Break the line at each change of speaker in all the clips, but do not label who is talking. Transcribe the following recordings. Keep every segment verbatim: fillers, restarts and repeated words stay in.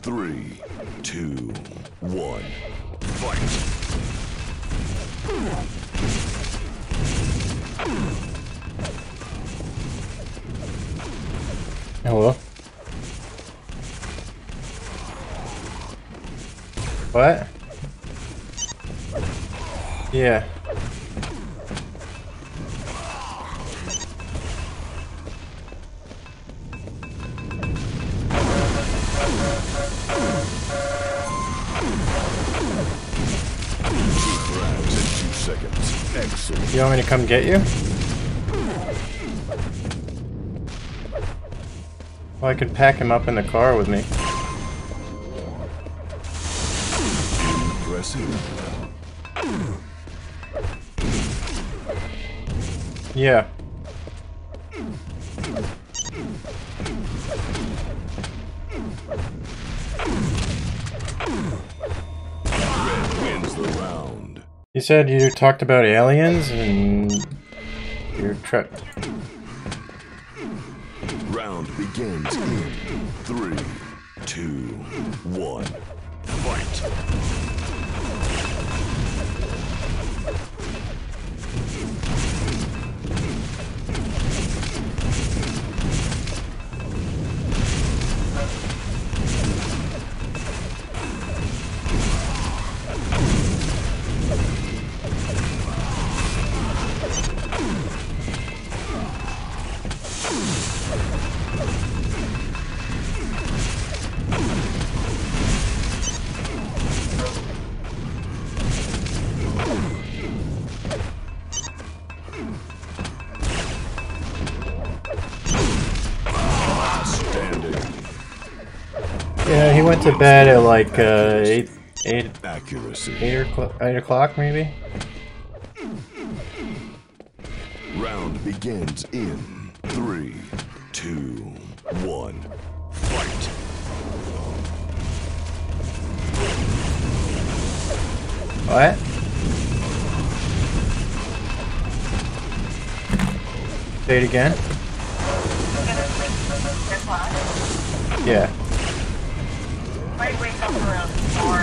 Three, two, one, fight!
Hello? What? Yeah.
Seconds. Excellent.
You want me to come get you? Well, I could pack him up in the car with me.
Impressive.
Yeah.
Red wins the round.
You said you talked about aliens and your truck.
Round begins in three, two, one, fight.
Yeah, he went to bed at like uh, eight, eight,
Accuracy.
eight, or eight o'clock maybe.
Round begins in three, two, one, fight.
What? Say it again. Yeah.
Might wake up around four.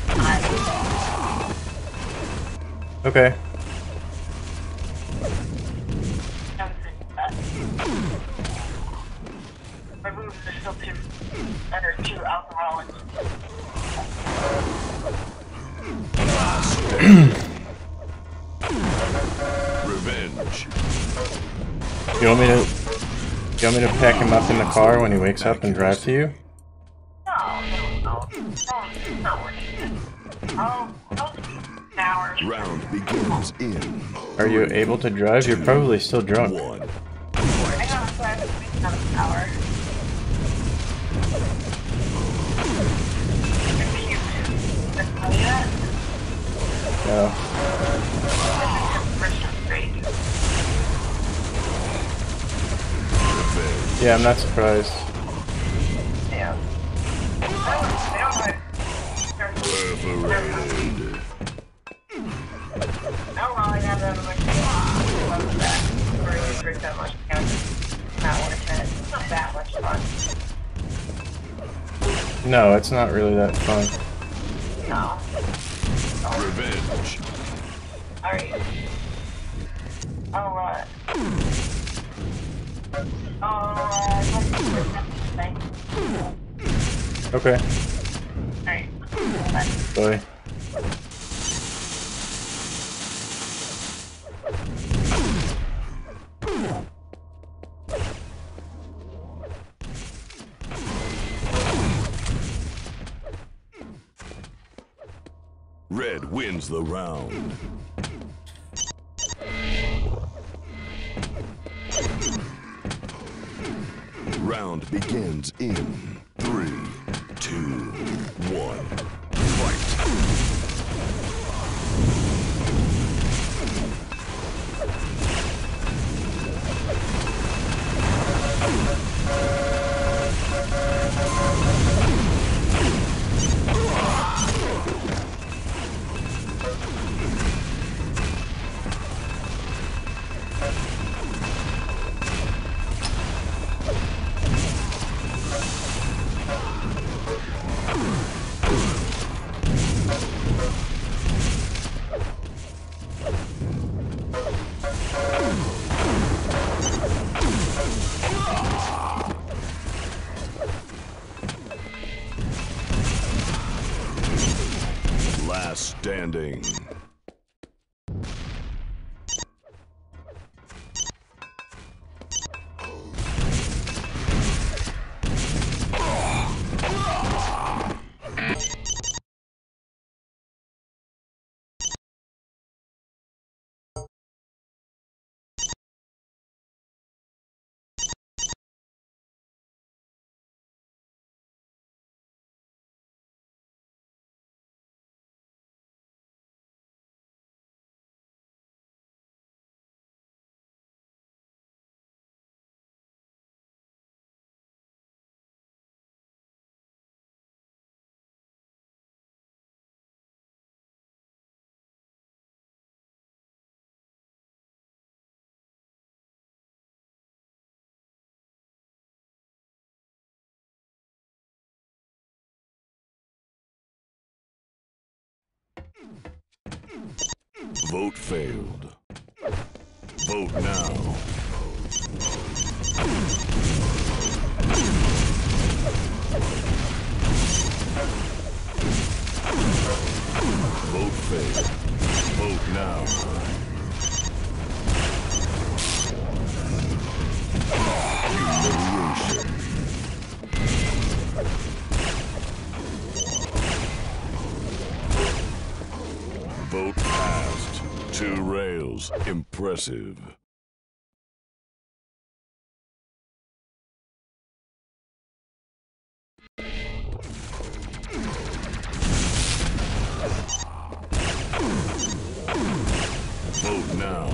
Okay.
My moves are still too under two alcoholics.
Revenge.
You want me to? You want me to pack him up in the car when he wakes up and drive to you?
No, no, no. No, not working. Oh, oh, hours.
Round begins in.
Are you able to drive? You're probably still drunk.
One.
I got a flash of out of power.
No. Yeah, I'm not surprised.
Yeah. Oh, well, I have that on my phone. Or you drink that much. Not worth it. It's not that much fun.
No, it's not really that fun.
No.
Revenge.
Alright. Alright. Alright.
Okay.
Alright.
Bye.
Red wins the round. Round begins in three, two, one, fight. Last standing. Vote failed. Vote now. Vote failed. Vote now. Humiliation. Vote passed. Two rails. Impressive. Vote now.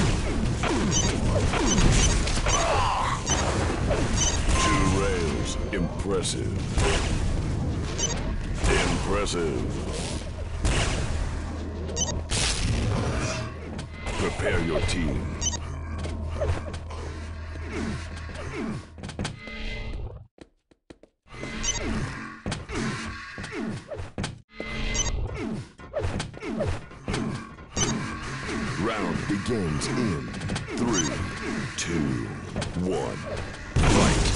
Two rails. Impressive. Impressive. Prepare your team. Round begins in three, two, one. Fight!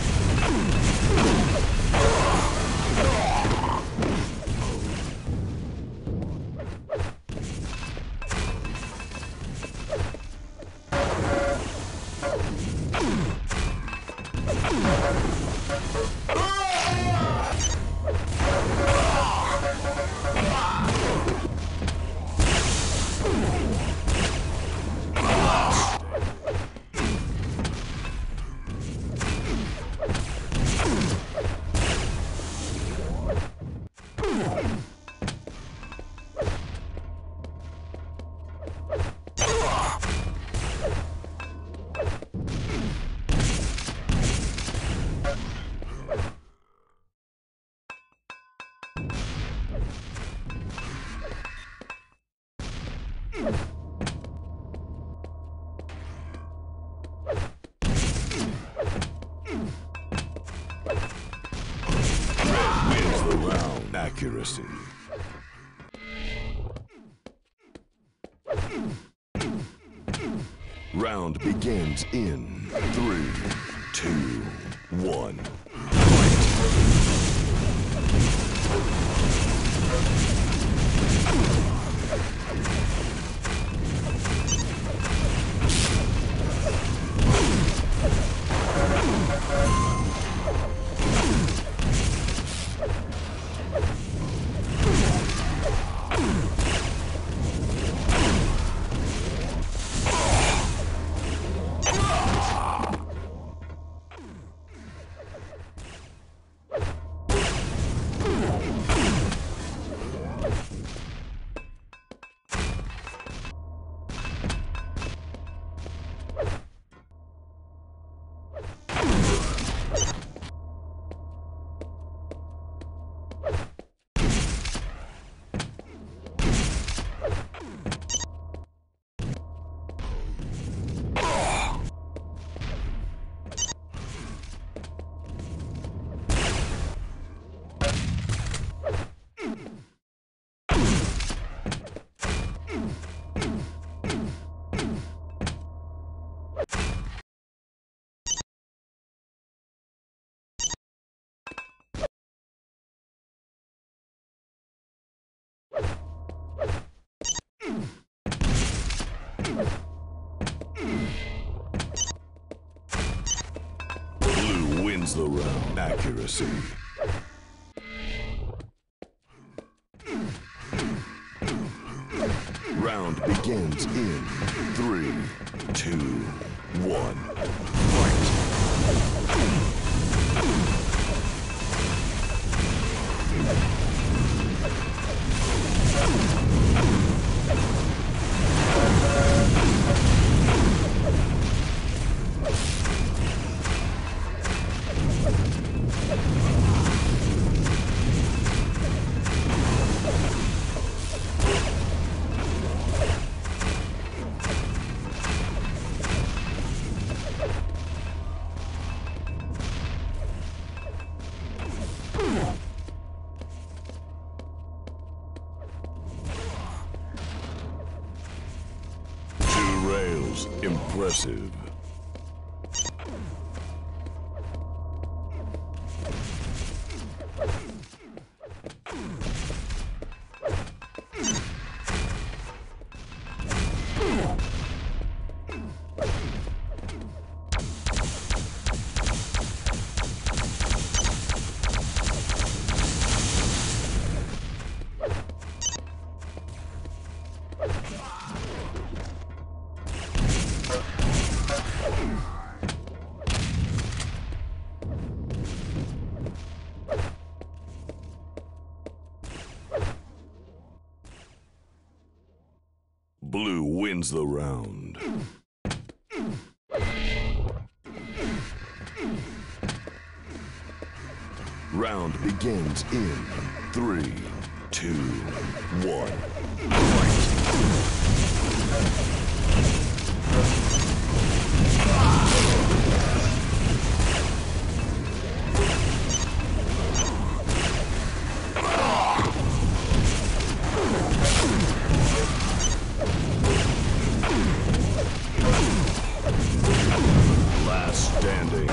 Accuracy. Round begins in three, two, one. the round. Accuracy. Round begins in three, two, one. Fight. Rails, impressive. Blue wins the round. Round begins in three, two, one. Fight. Standing.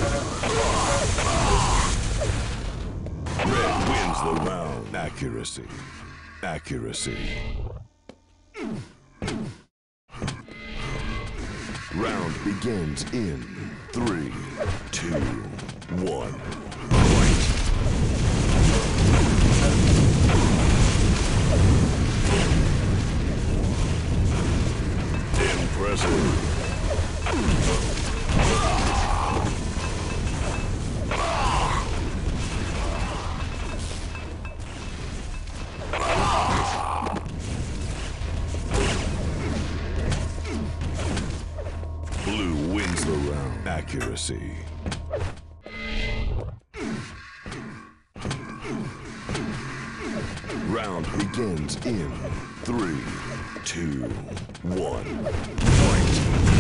Red wins the round. Accuracy. Accuracy. Round begins in three, two, one. Fight. Impressive. Blue wins the round. Accuracy. Round begins in three, two, one. Fight.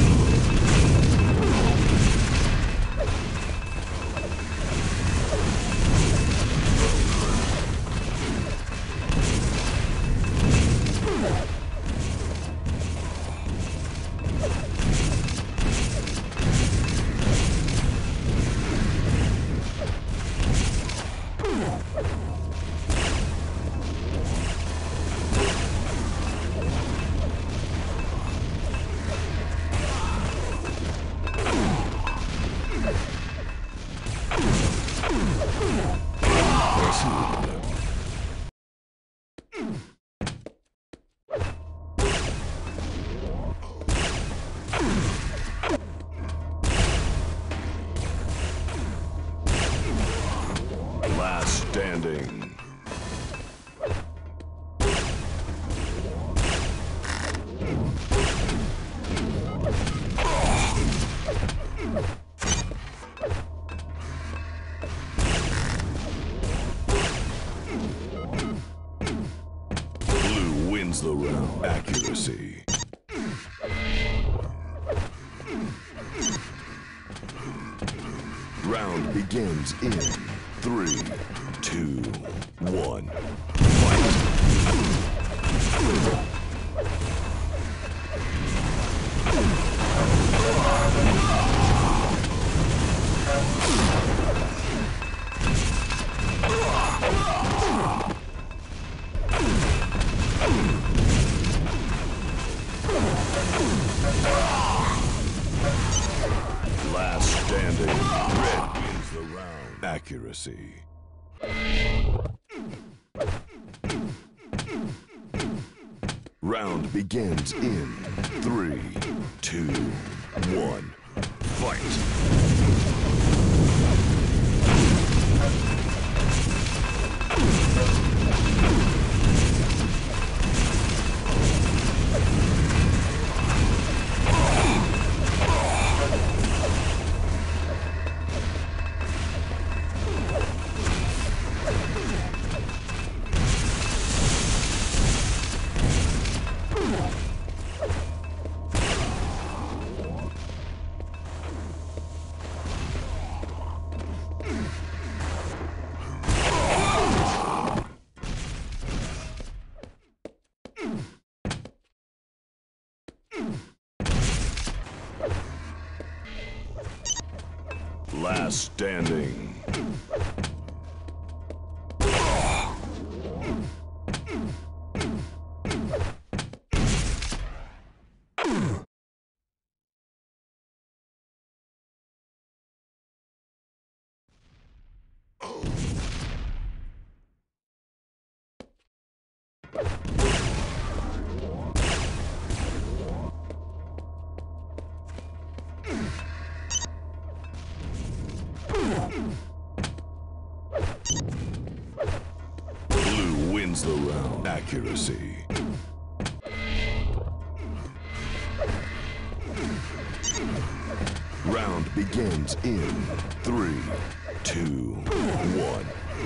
Last standing. Blue wins the round. Accuracy. Round begins in three, two, one. Fight. Last standing. Red wins the round. Accuracy. Round begins in three, two, one, fight! Last standing. Blue wins the round. Accuracy. Round begins in three, two, one,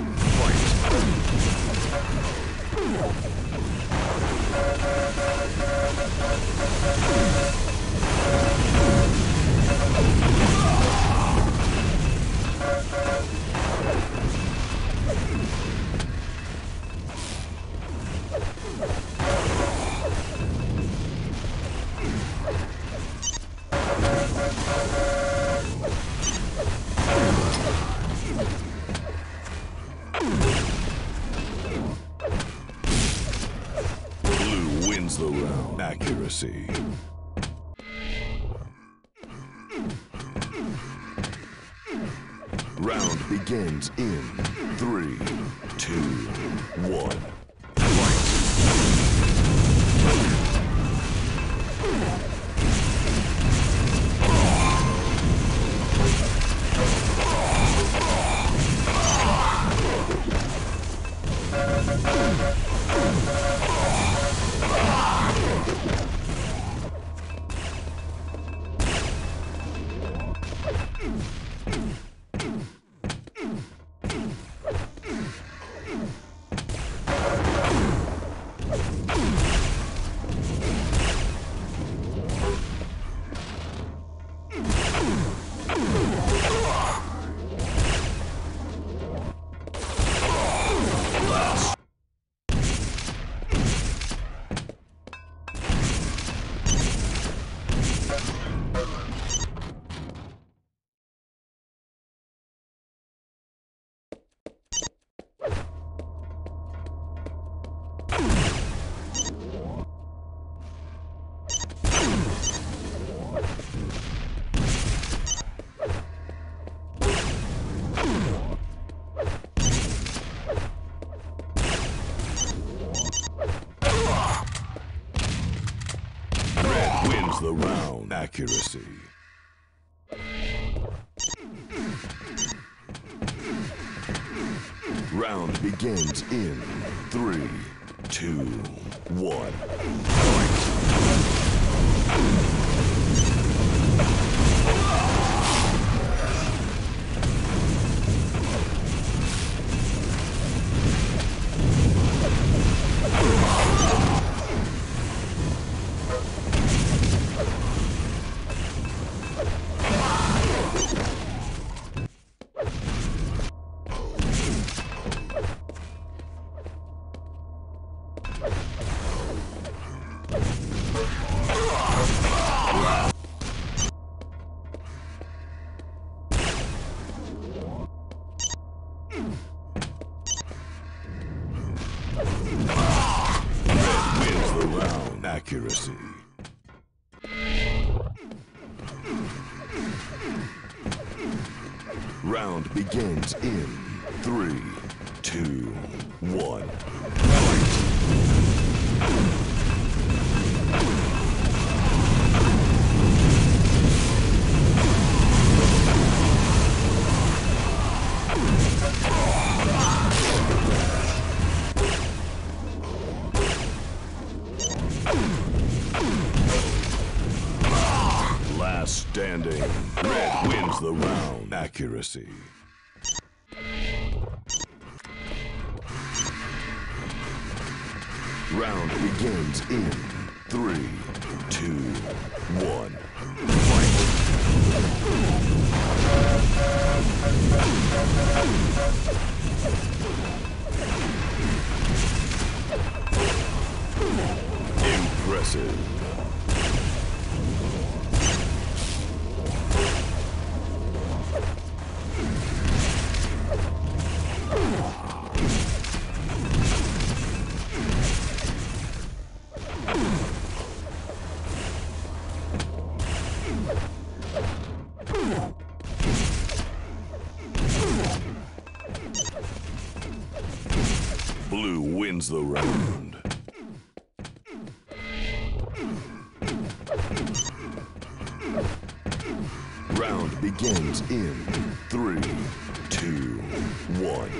Blue wins the round. Accuracy. Round begins in three, two, one, the round. Accuracy. Round begins in three, two, one, accuracy. Round begins in Three, two, one. Last standing. Red wins the round. Accuracy. Round begins in three, two, one. Fight. Impressive. Blue wins the round. Round begins in three, two, one.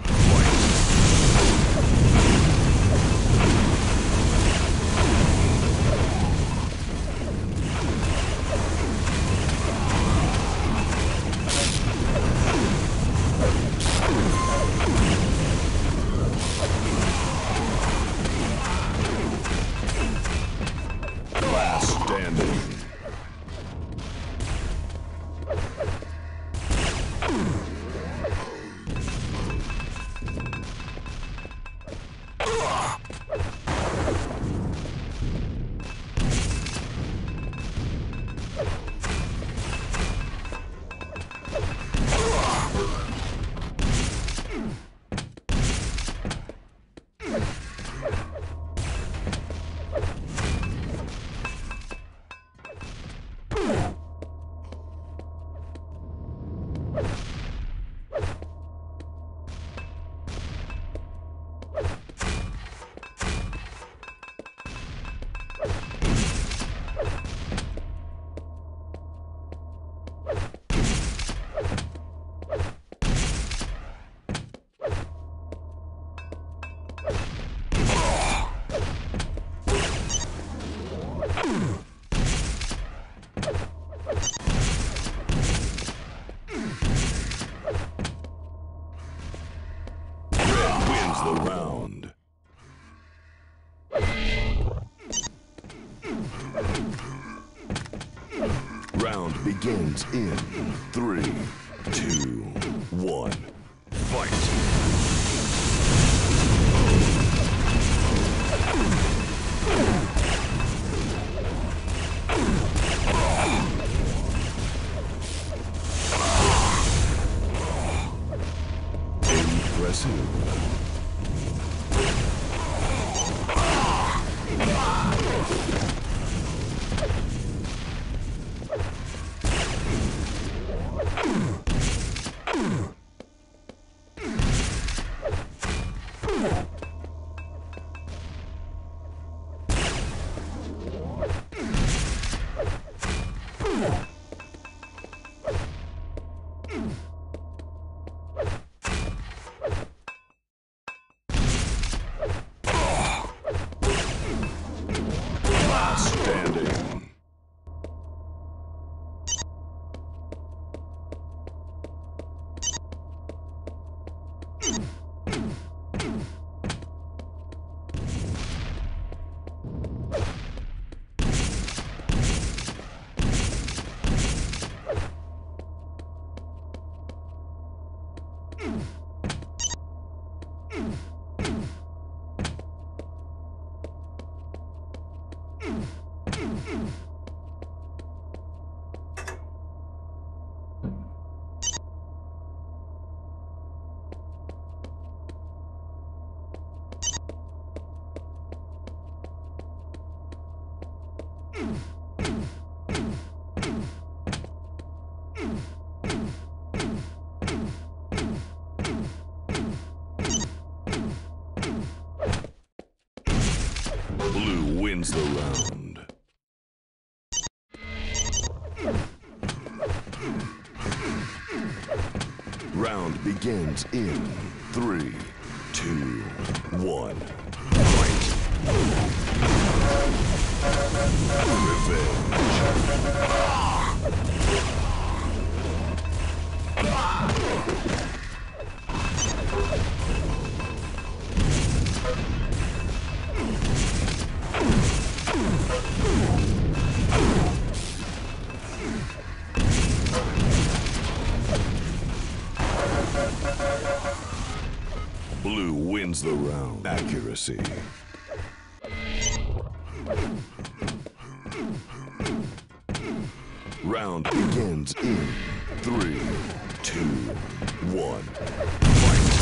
Last standing. The round. Round begins in three, two, one. Fight. Impressive. Blue wins the round. Round begins in three, two, one. Fight. Blue wins the round. Accuracy. Round begins in three, two, one. Fight.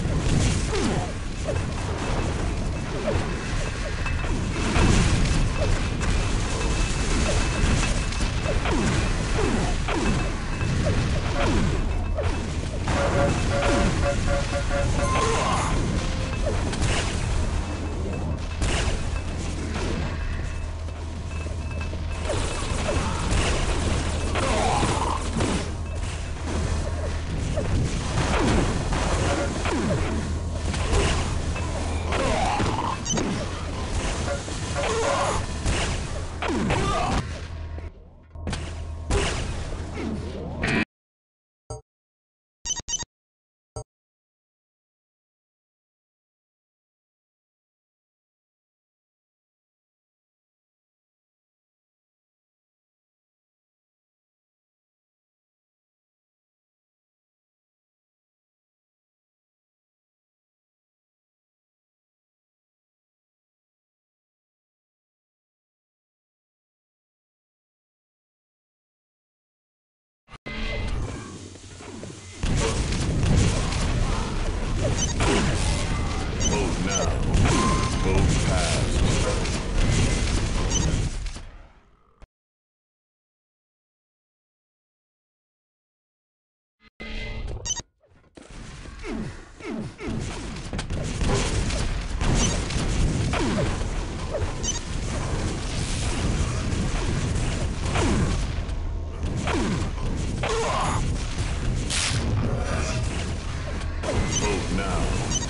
Vote now. Vote passed. Vote now.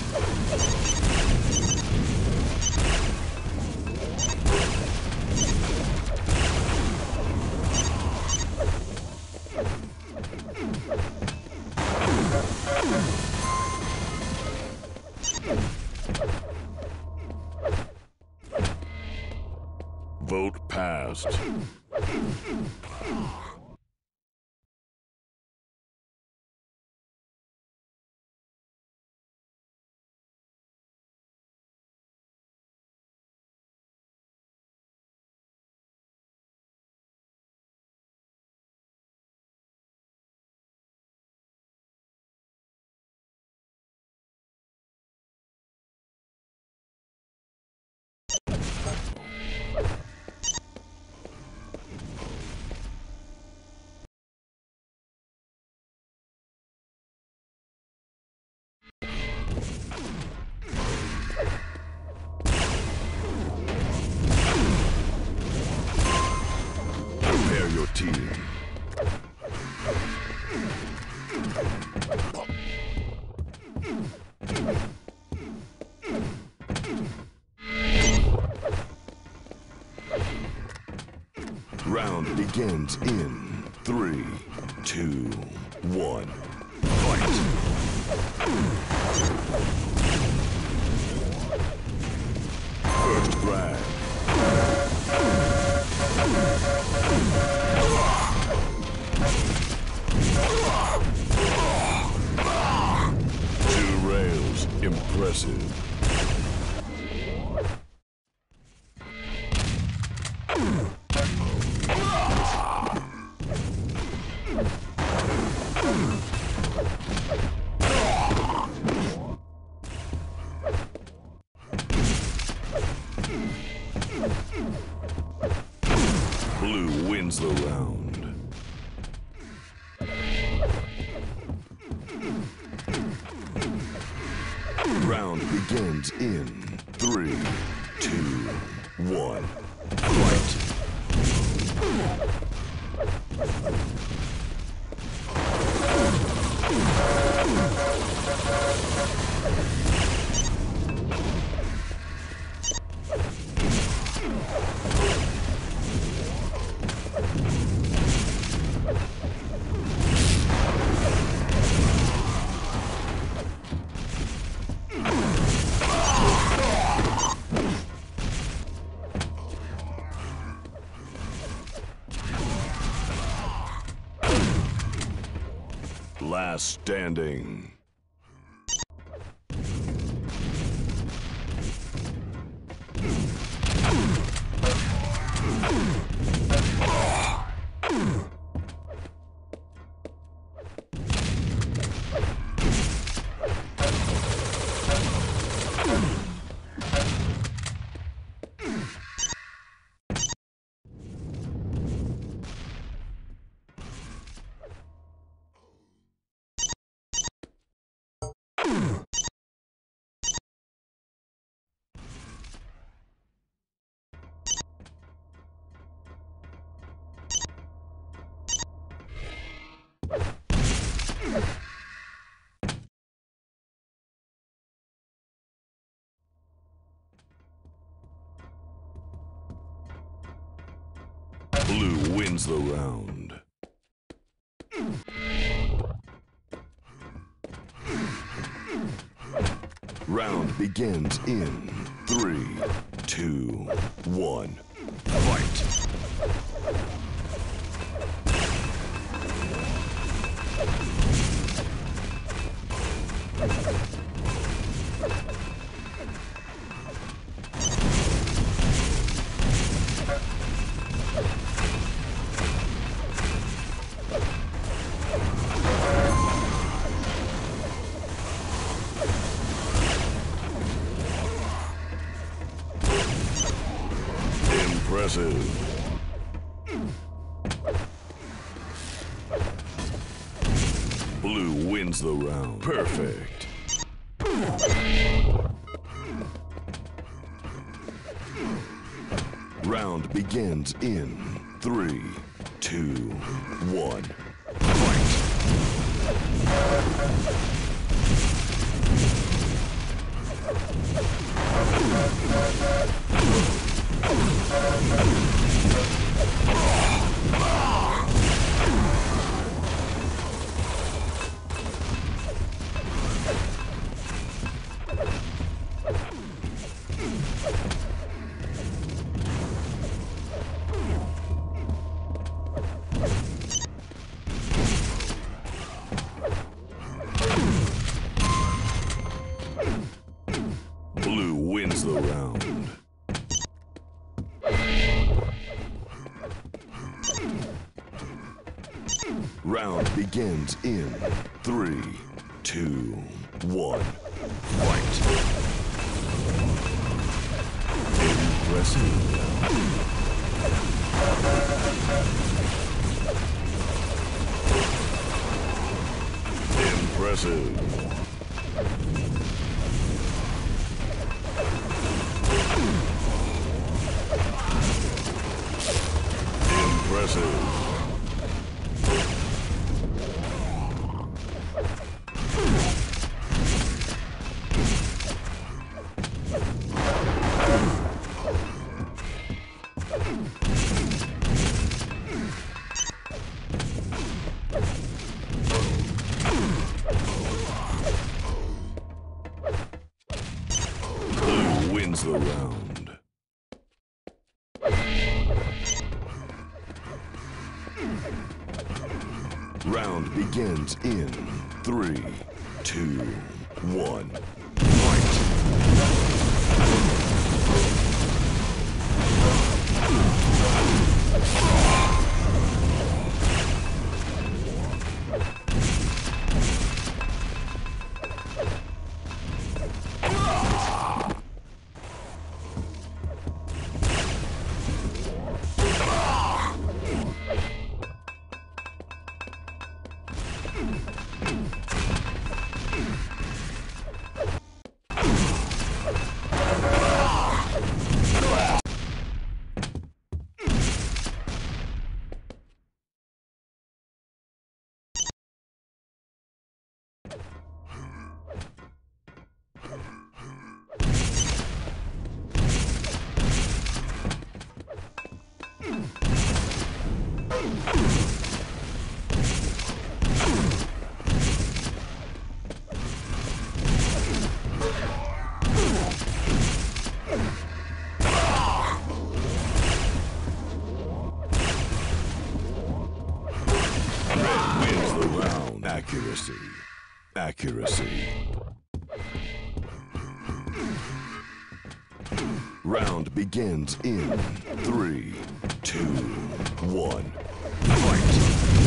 Vote passed. Prepare your team. Round begins in three, two, one. Fight. First frag. Two rails. Impressive. Blue wins the round. Round begins in three, two, one. Fight. Last standing. Blue wins the round. Round begins in three, two, one. Fight! Impressive. Blue wins the round. Perfect. Round begins in three, two, one. Fight! Blue wins the round. Round begins in three, two, one. Fight! Impressive. Impressive. Impressive. Blue wins the round. Round begins in three, two, one. Fight! Accuracy. Round begins in three, two, one. Fight!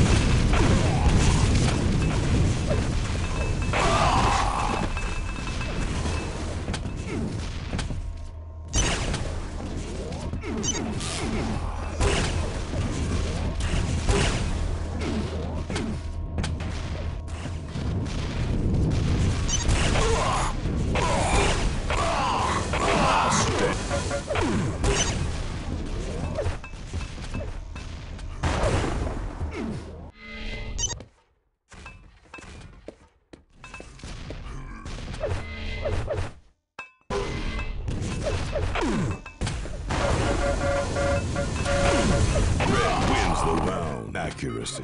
Accuracy.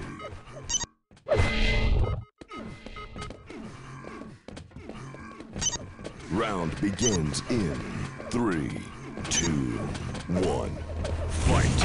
Round begins in three, two, one. Fight!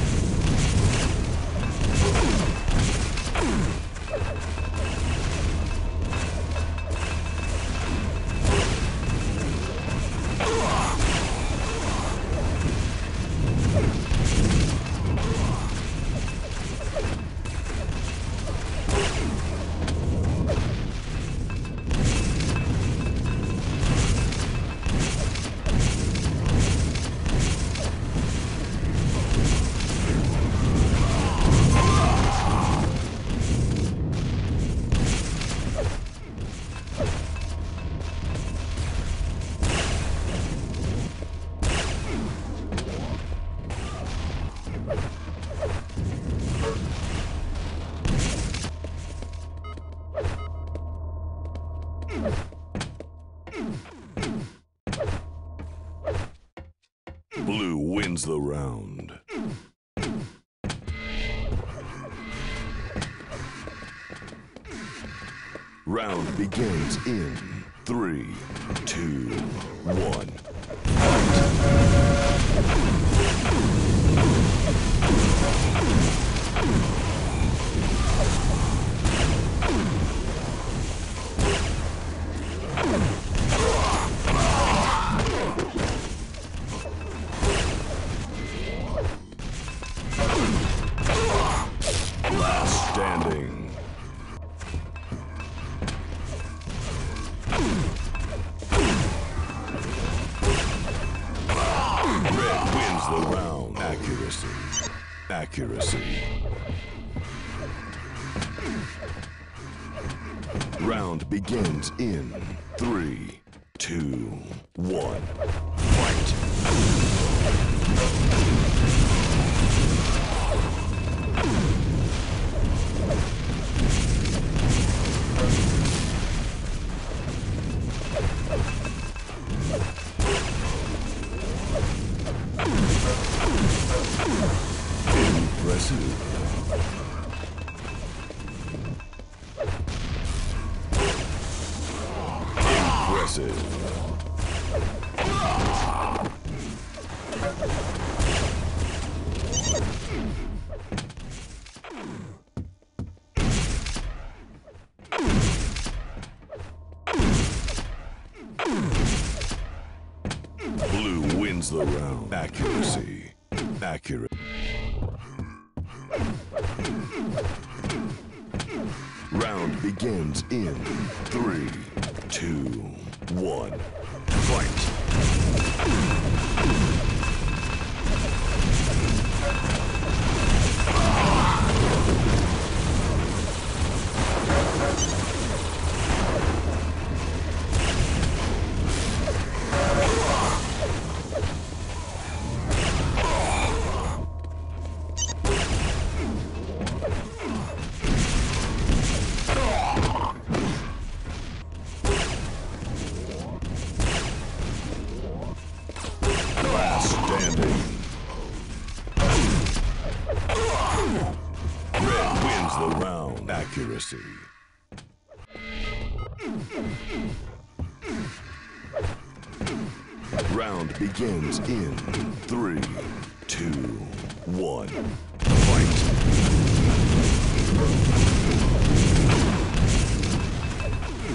Blue wins the round. Round begins in three, two, one. Last standing. Red wins the round. Accuracy. Accuracy. Round begins in three, two, one. Fight! Impressive. Impressive. Blue wins the round. Accuracy. Accurate. Round begins in three, two, one. Fight! Standing. Red wins the round. Accuracy. Round begins in three, two, one. Fight!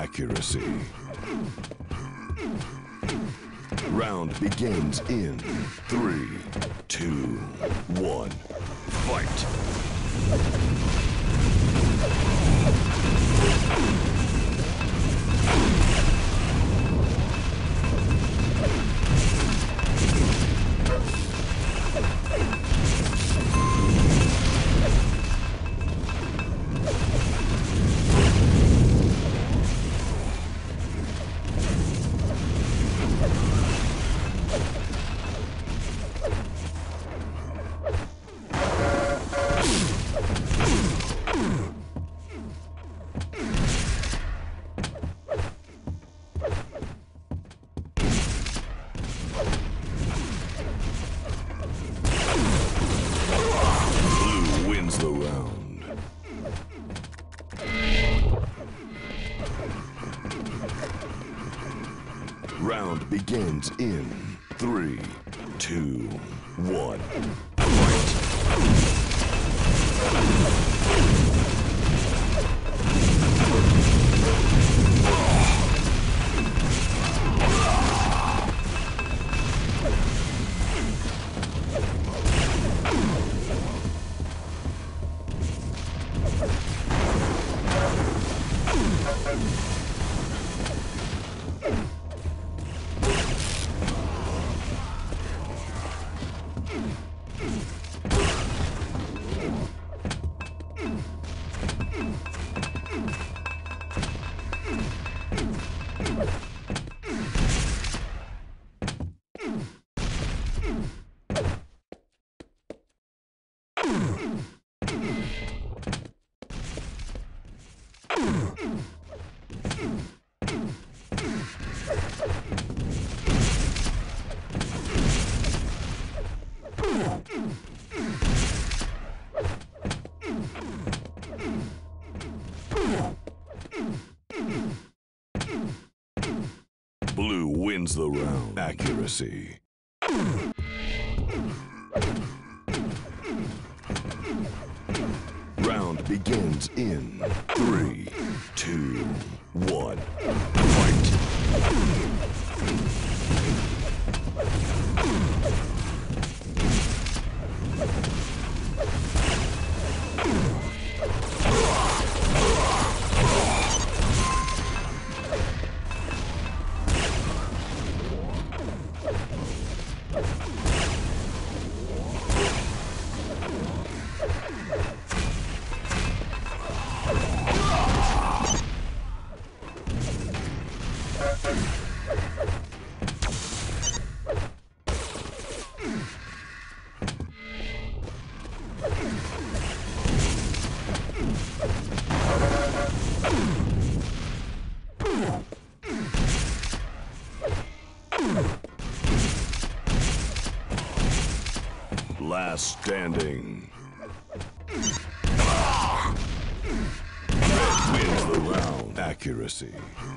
Accuracy. Round begins in three, two, one, fight! The round. Round begins in three, two, one, fight! Blue wins the round. Accuracy. Round begins in three, two, one, fight! Last standing. Red wins the round. Accuracy.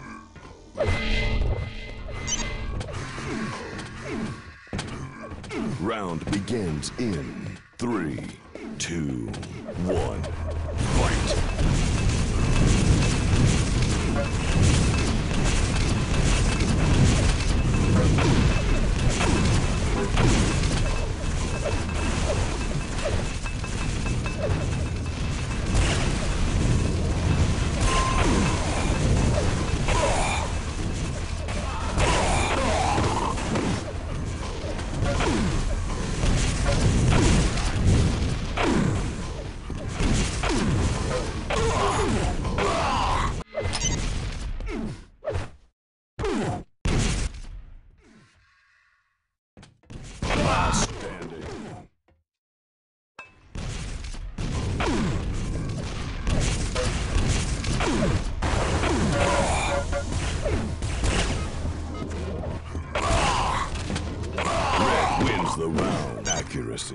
Round begins in three, two, one, fight! Last standing. Red wins the round. Accuracy.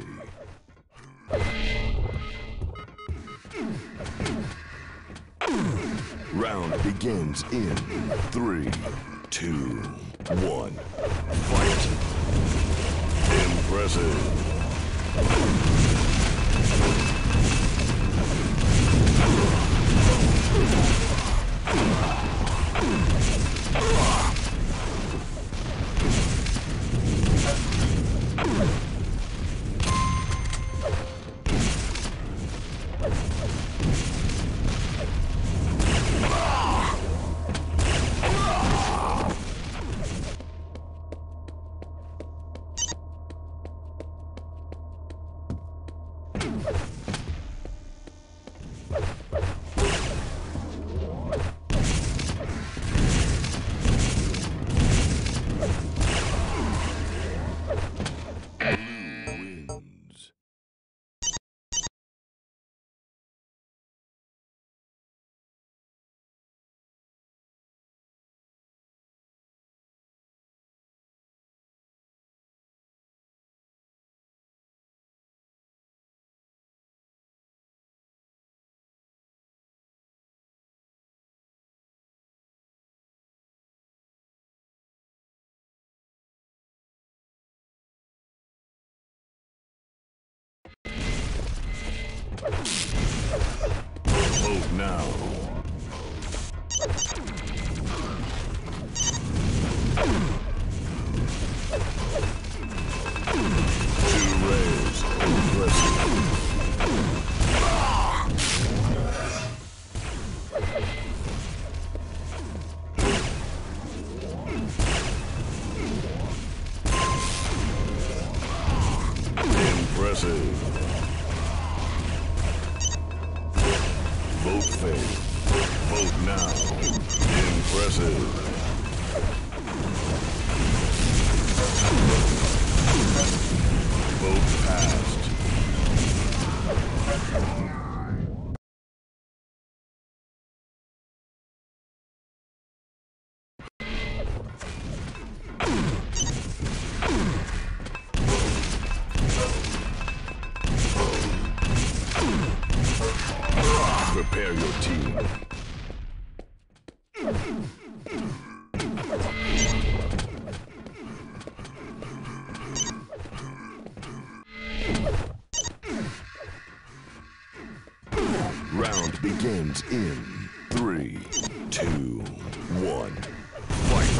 Round begins in three, two, one, fight! Impressive. Wins. Vote now. Two rays. Impressive. Impressive. Vote faith. Vote now. Impressive. Vote passed. Prepare your team. Round begins in three, two, one. Fight!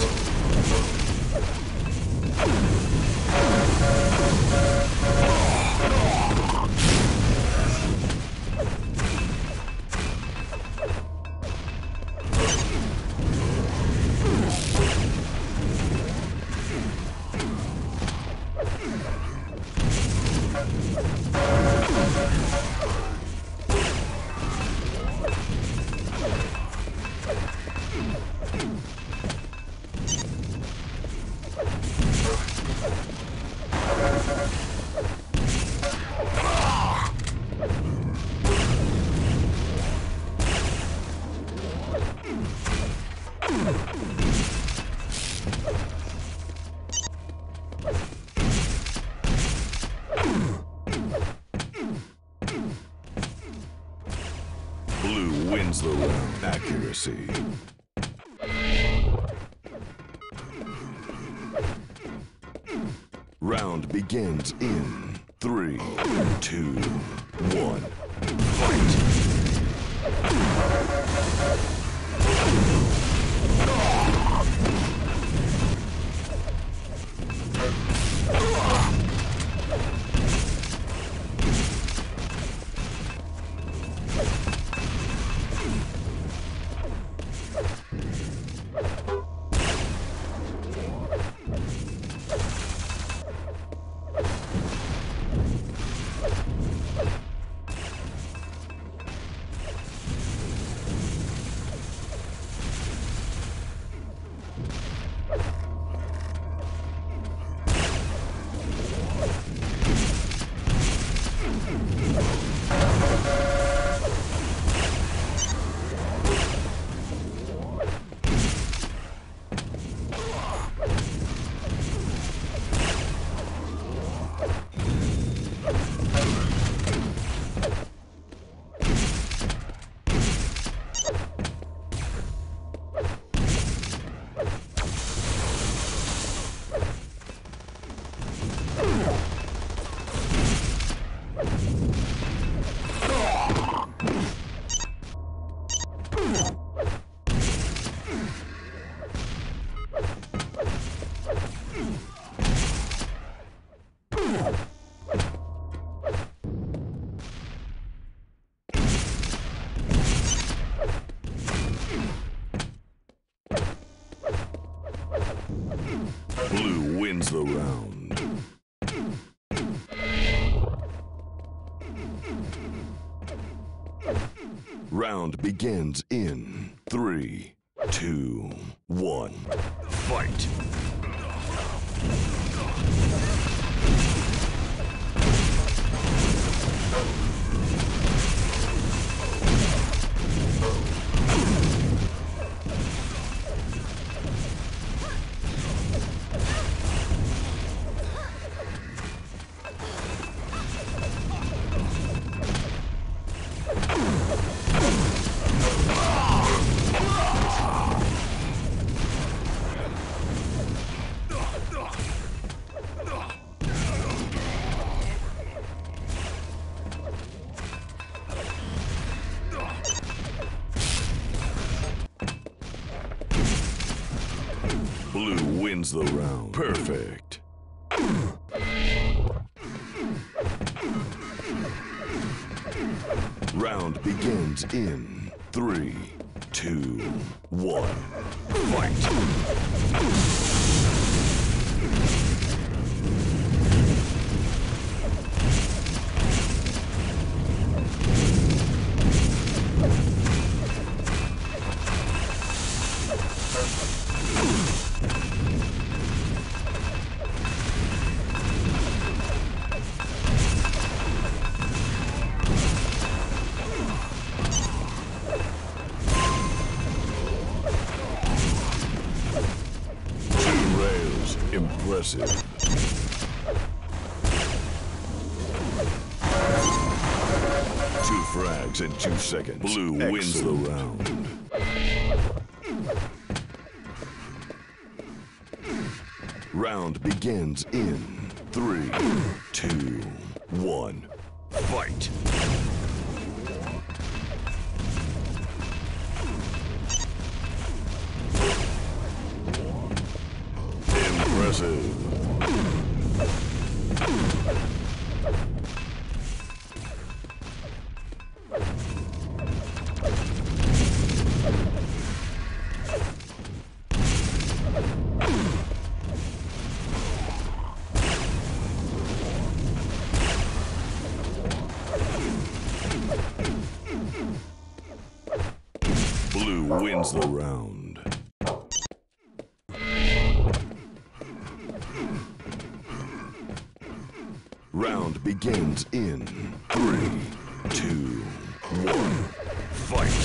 Blue wins the round. Accuracy. Round begins in three, two, one. Fight! Blue wins the round. Round begins in three, two, one, fight! Blue wins the round. Perfect. Round begins in three, two, one, fight! Impressive. Two frags in two seconds. Blue Excellent. Wins the round. Round begins in three, two, one, fight! Impressive. Blue wins the round. Round begins in three, two, one, fight!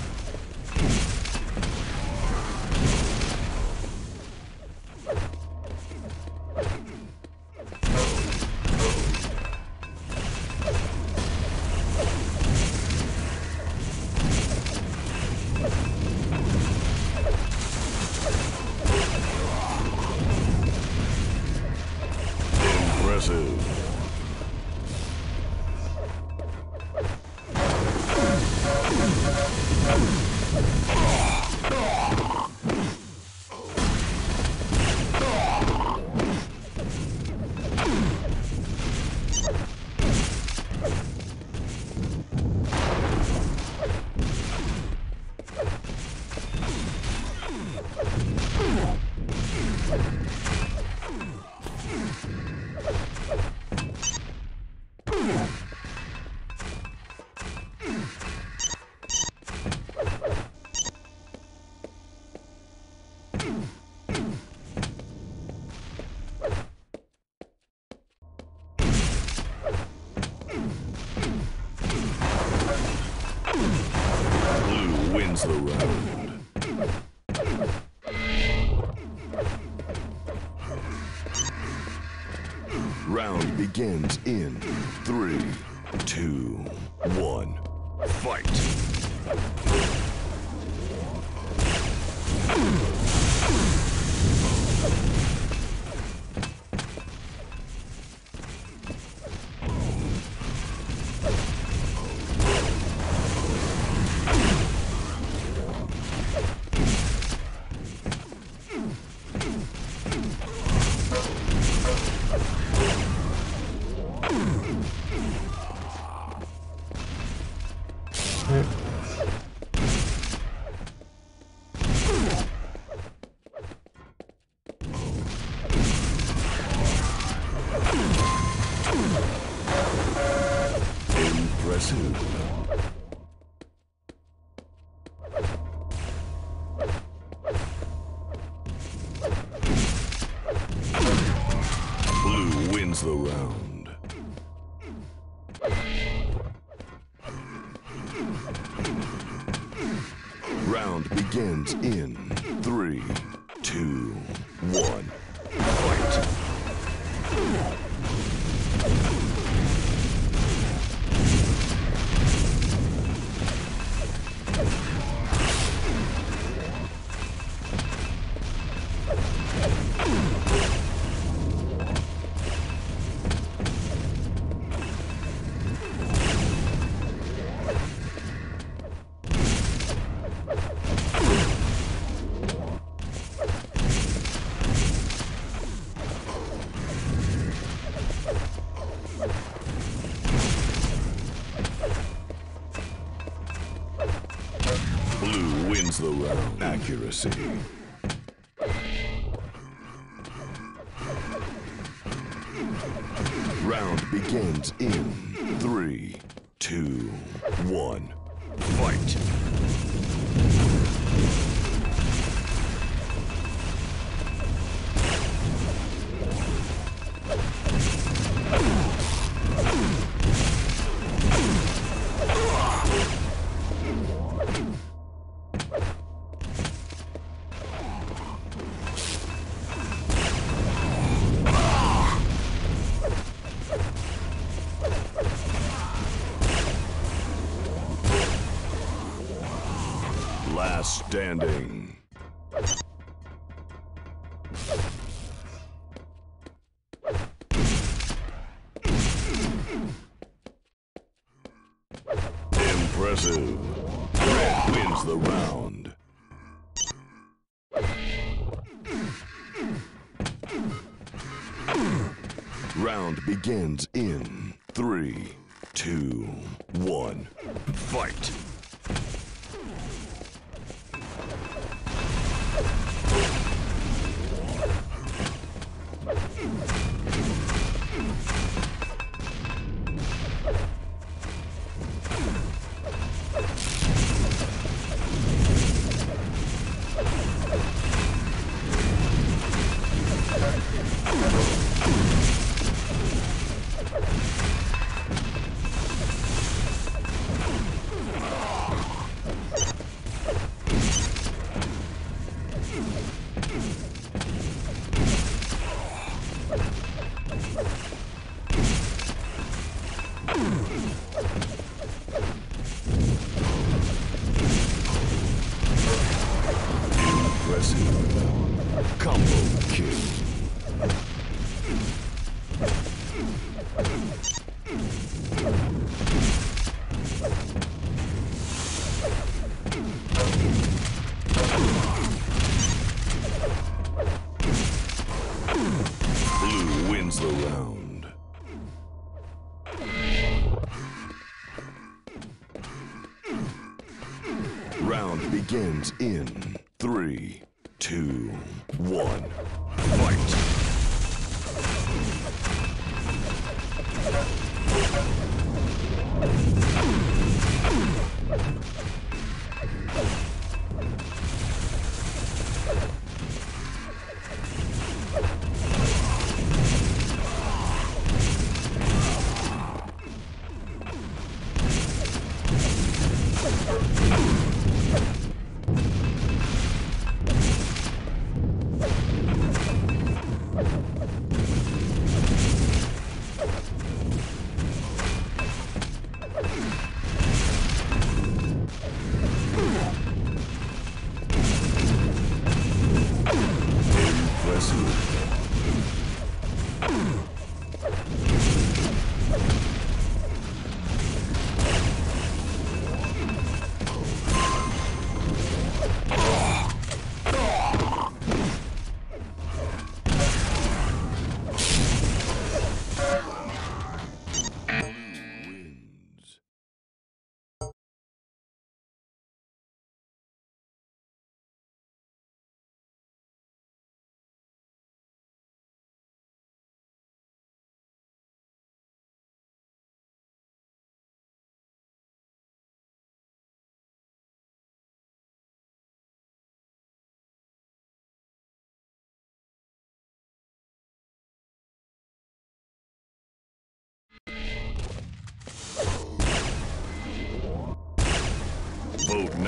Impressive. Blue wins the round. Round begins in three, two, one, fight! Impressive. wins the round. Round begins in three, two, one. Fight! Blue wins the round. Accuracy. Round begins in three, two, one. Fight! Last standing. Impressive. Red wins the round. Round begins in three, two, one. Fight! Impressive. Combo kill. Blue wins the round. Round begins in three, two, one. Fight!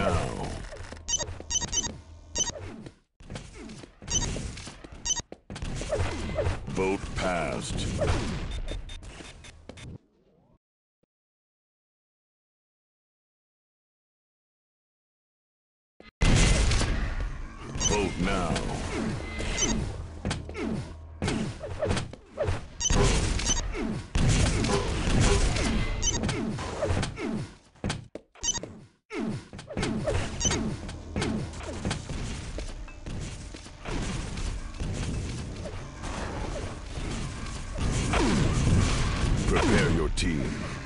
now. Vote passed. Vote now. Prepare your team.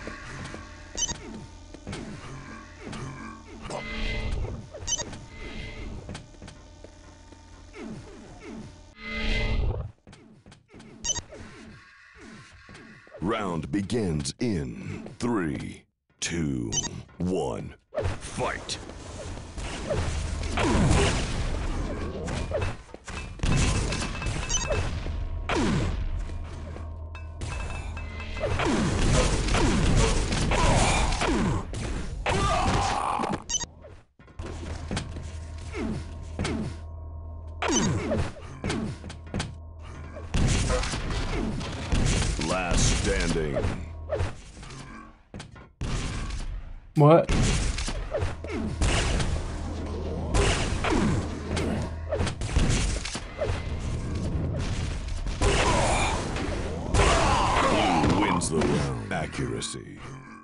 Round begins in three, two, one, fight! Last standing.
What?
Blue wins the round. Accuracy.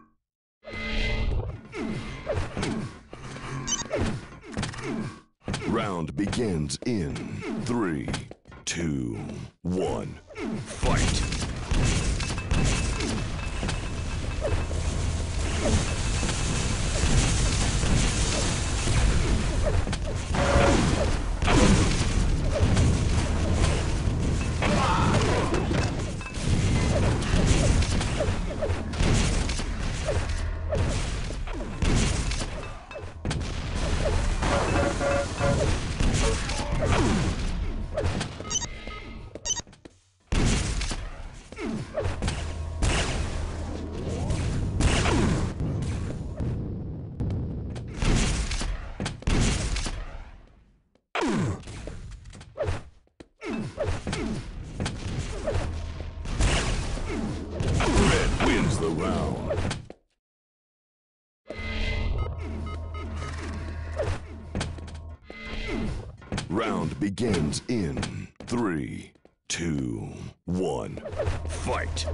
Round begins in three, two, one, fight! Red wins the round. Round begins in three, two, one, fight!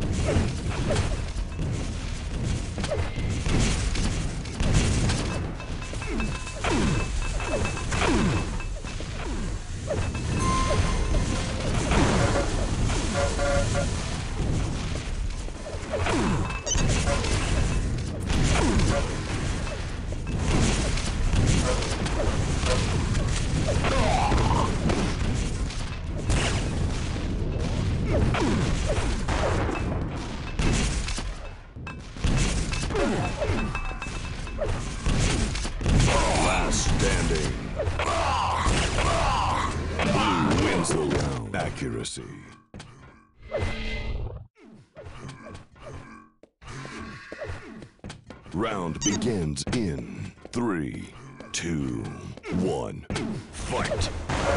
Last standing. Blue wins the round. Accuracy. Round begins in three, two, one, fight!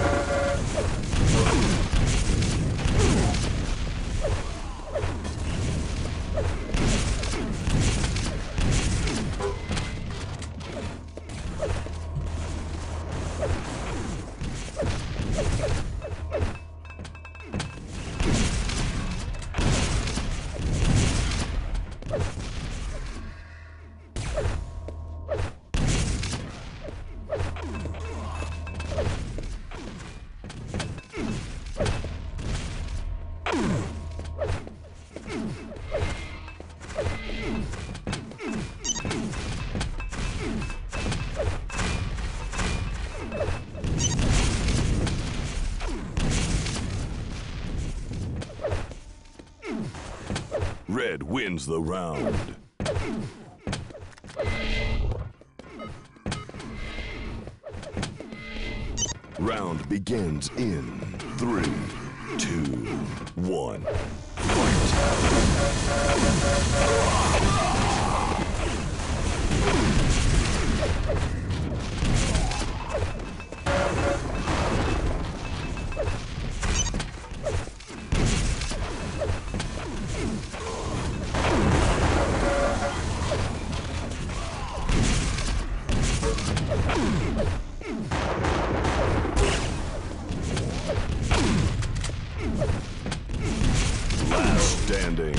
Red wins the round. Round begins in three, two, one, fight! standing.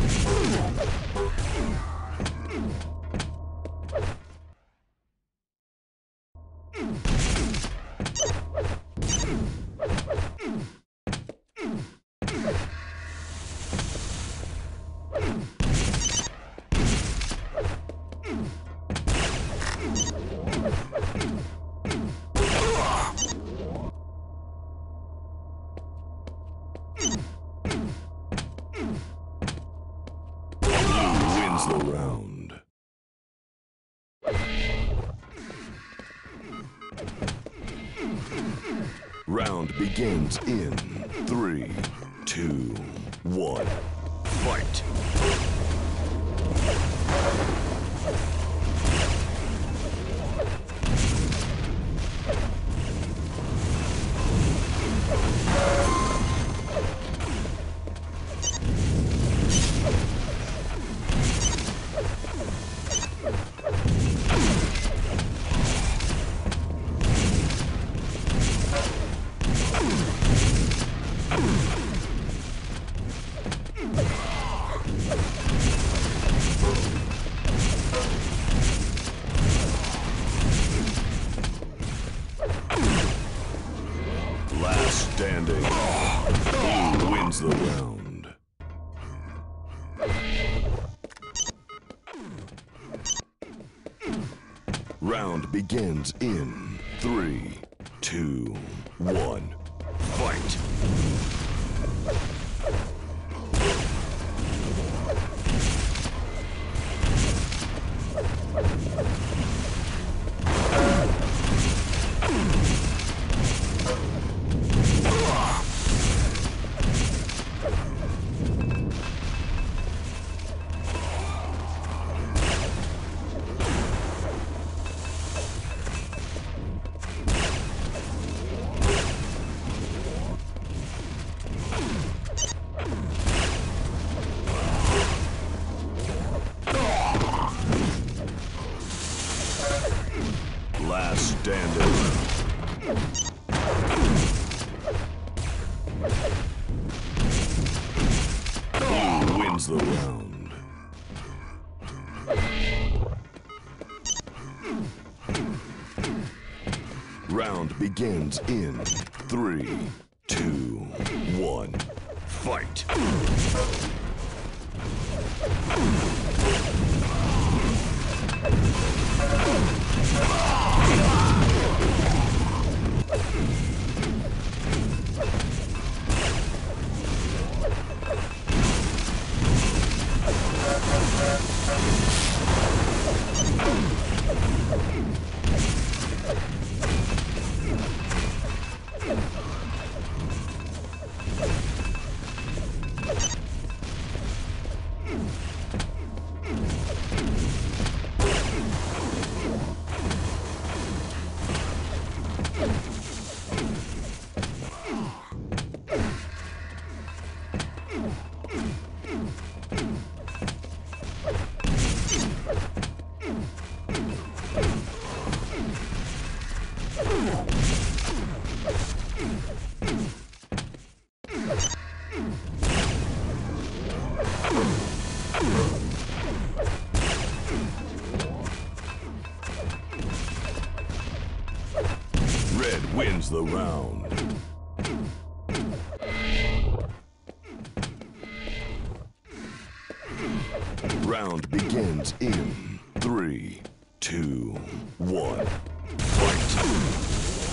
Wins the round. Round begins in three, two, one, fight. Last standing. Blue wins the round. Round begins in three, two, one, fight. Last standing. Blue wins the round. Round begins in three, two, one, fight. Red wins the round. Round begins in three, two, one, fight.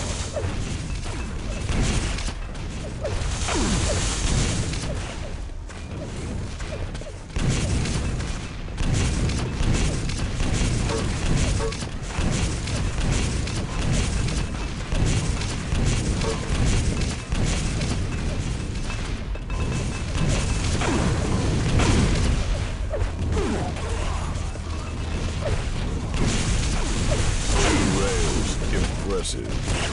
Impressive.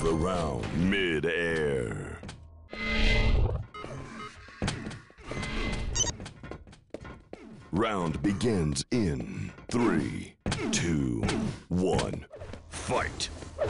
the round mid-air. Round begins in three, two, one, fight!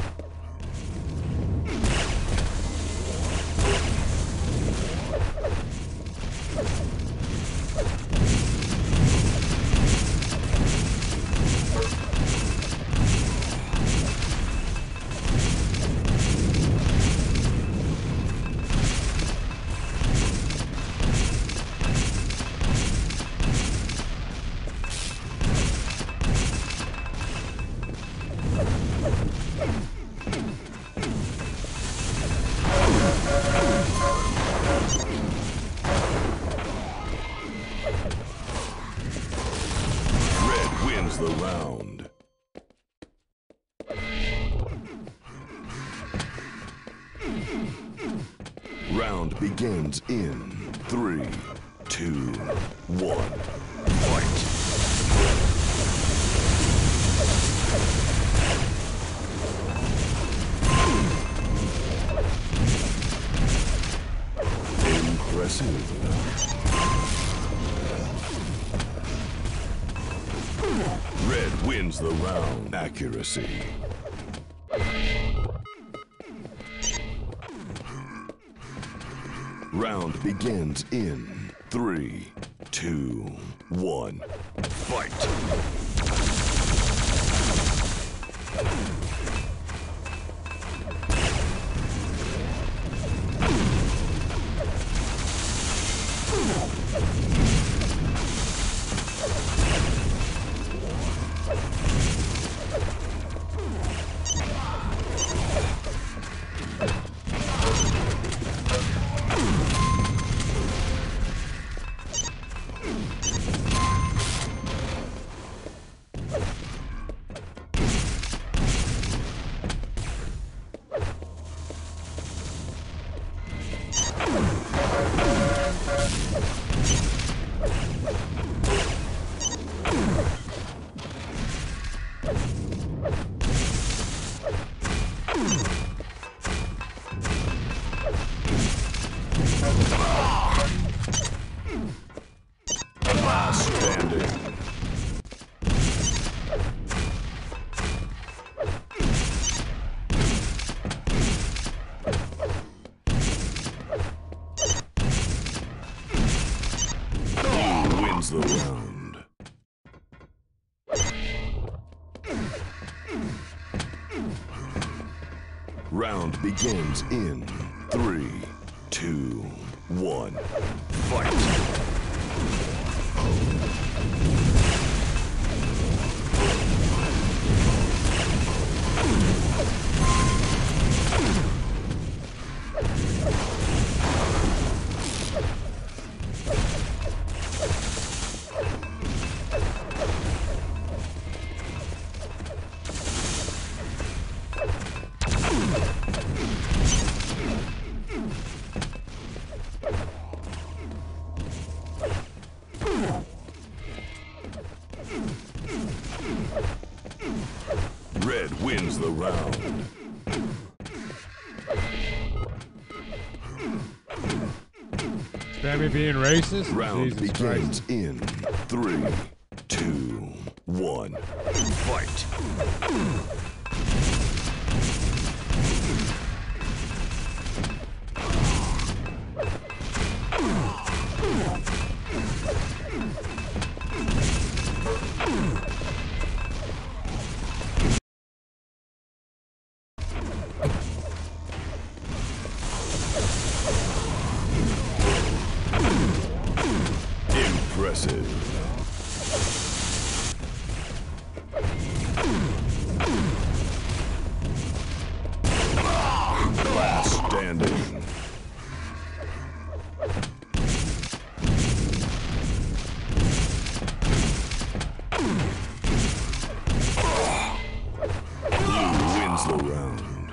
The round. Round begins in three, two, one, fight! Impressive. Red wins the round. Accuracy. Round begins in three, two, one, fight! Last standing. Blue wins the round. Round begins in three, two, one, fight! Red wins the round.
Spare me being racist?
Round
Jesus
begins
Christ.
in three, two, one, fight! Impressive. Last standing. Blue wins the round.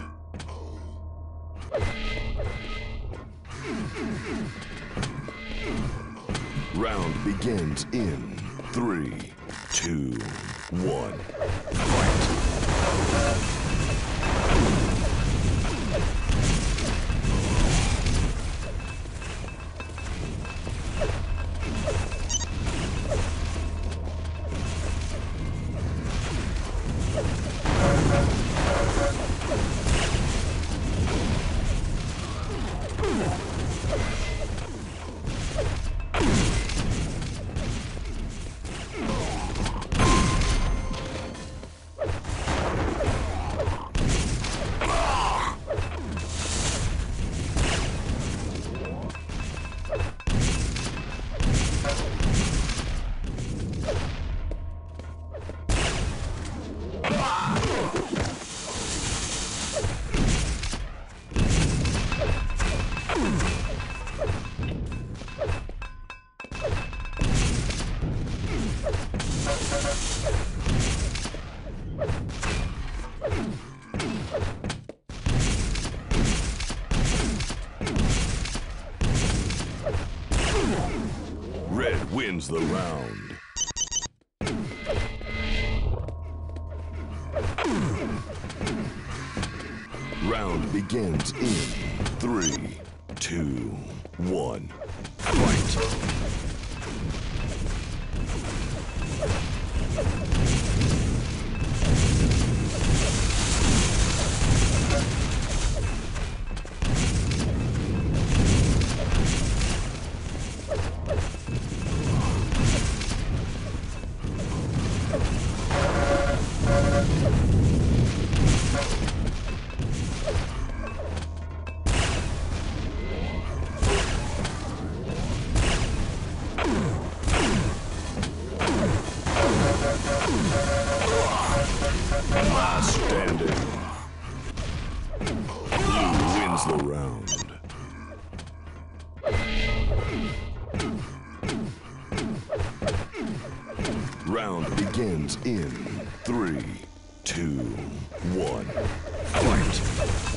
Round begins in three, two, one, fight! Red wins the round. Round begins in three, two, one, fight! Last standing. Blue wins the round. Round begins in three, two, one, fight!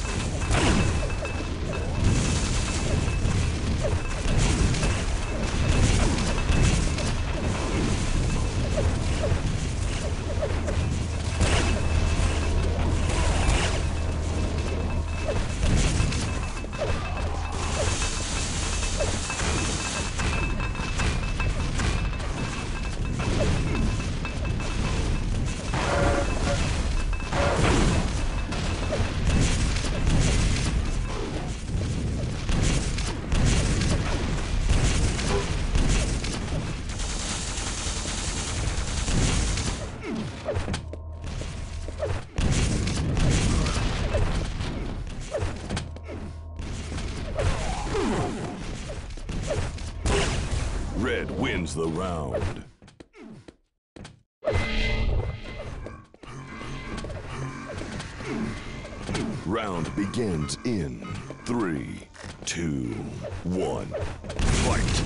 Red wins the round. Round begins in three, two, one, fight!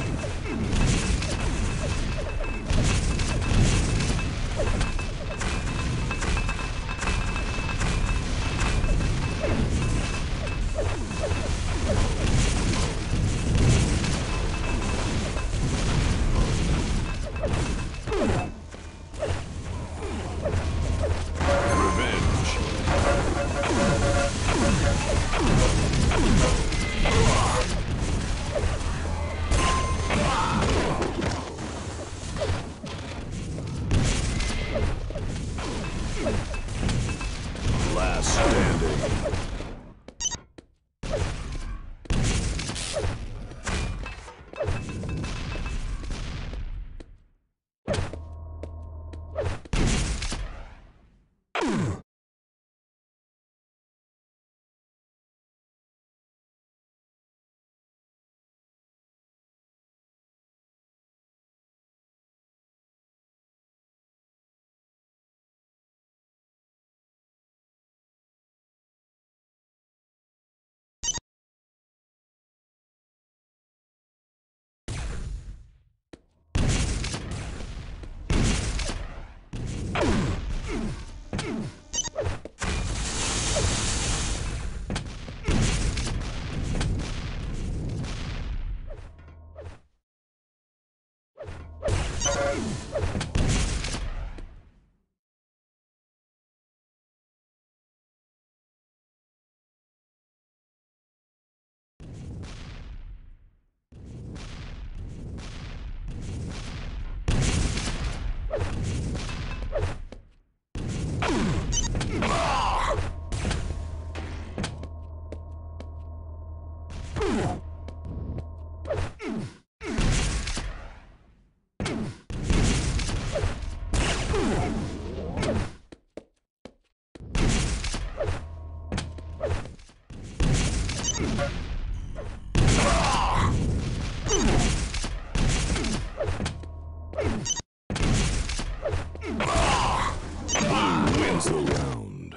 wins the round.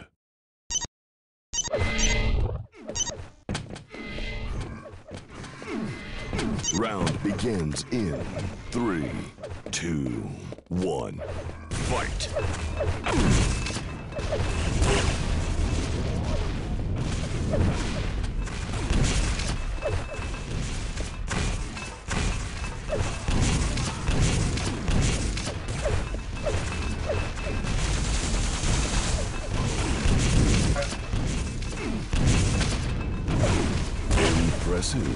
Round begins in three, two, one, fight! Impressive.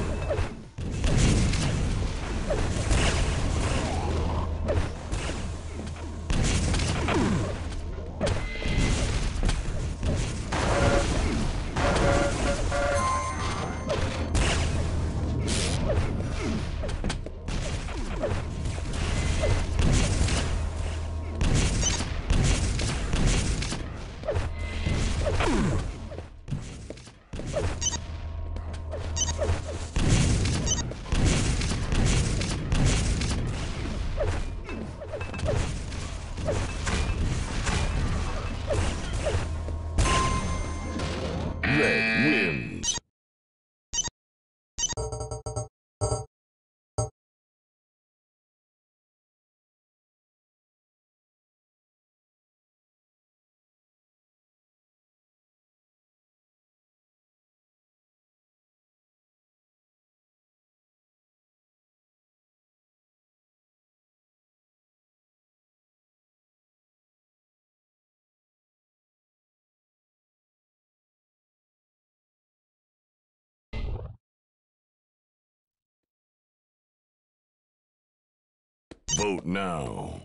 Red wins. Vote now.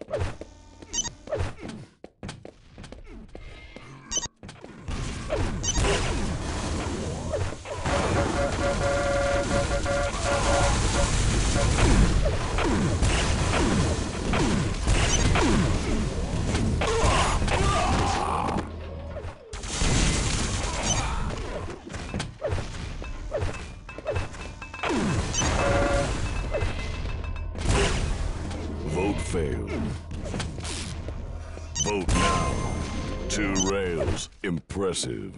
Vote failed. Vote now. Two rails. Impressive.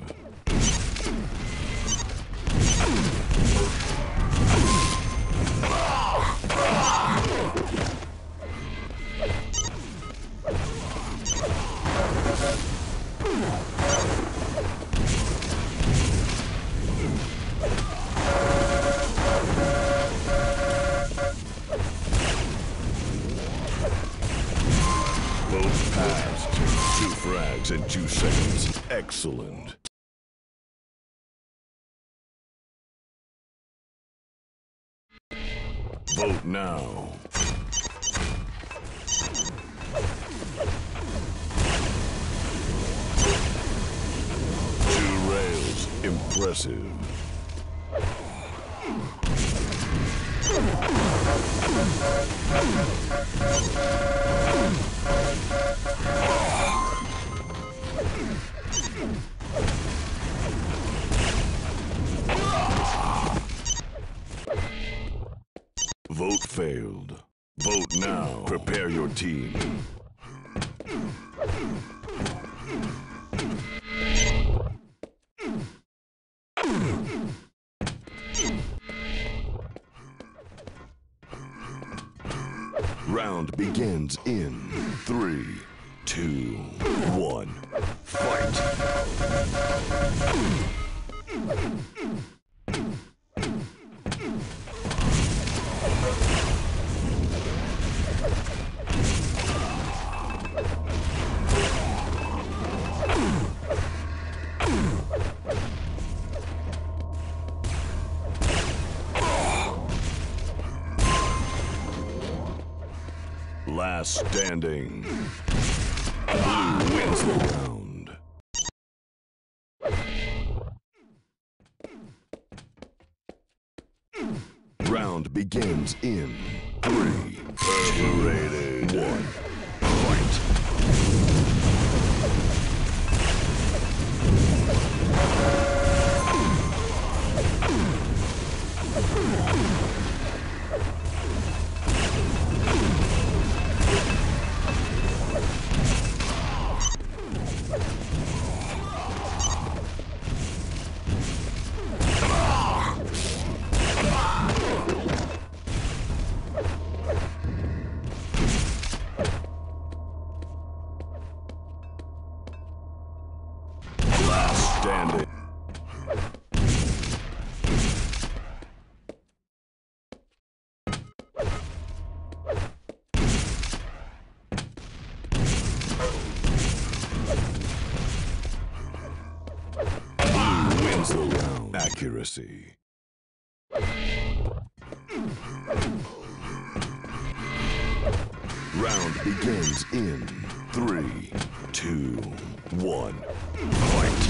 Both passed. Two frags in two seconds. Excellent. Vote now. Two rails. Impressive. Vote failed. Vote now. Prepare your team. Round begins in three, two, one, fight! Last standing. Blue wins the round. Round begins in three, two, one, fight! Last standing. Blue wins the round. Accuracy. Round begins in three, two, one. Fight.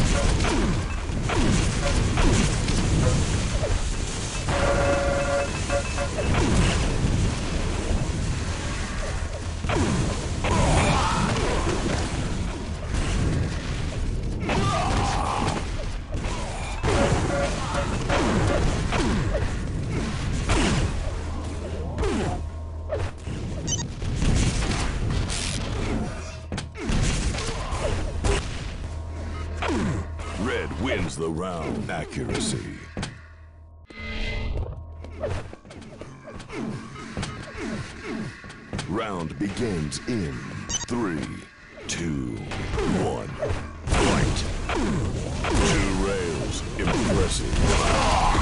Red wins the round. Accuracy. Round begins in three, two, one. Fight. Two rails. Impressive.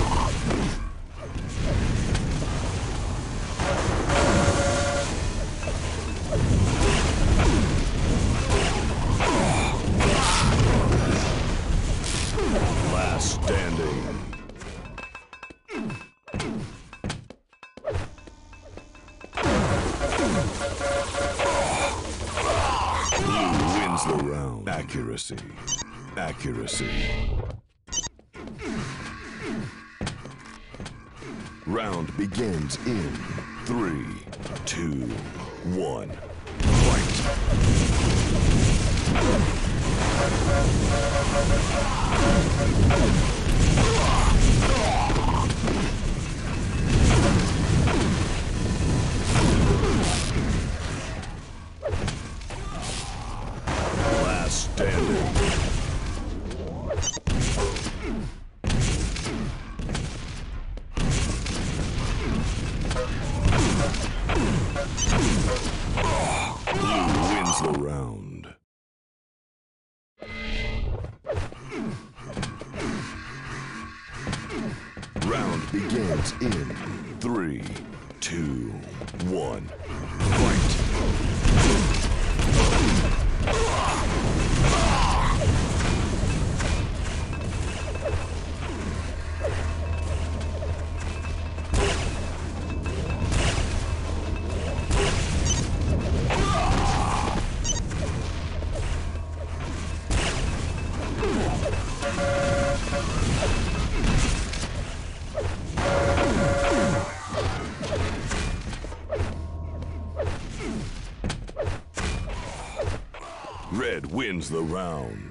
Last standing. Blue wins the round. Accuracy. Accuracy. Round begins in three, two, one. Fight. Last standing. Blue wins the round. Round begins in three, two, one. Fight. Red wins the round.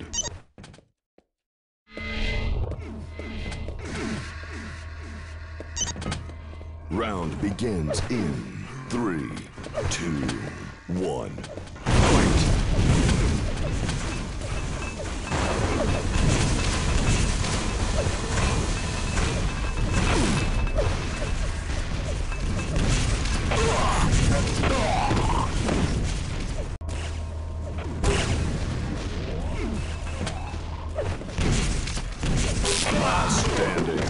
Round begins in three, two, one. Fight. Last standing.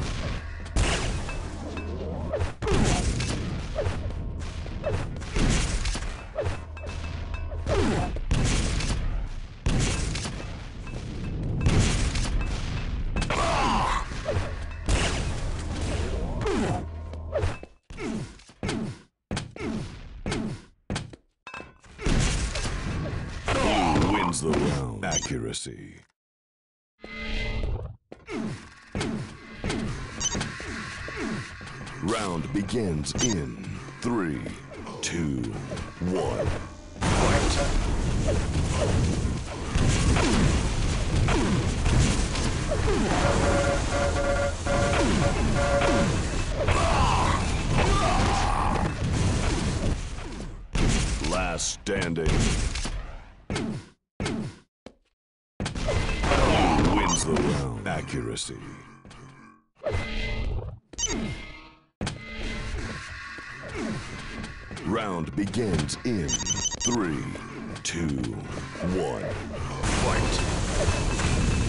Blue wins the round. Accuracy. Round begins in three, two, one. Fight. Last standing. Blue wins the round. Accuracy. Round begins in three, two, one. Fight.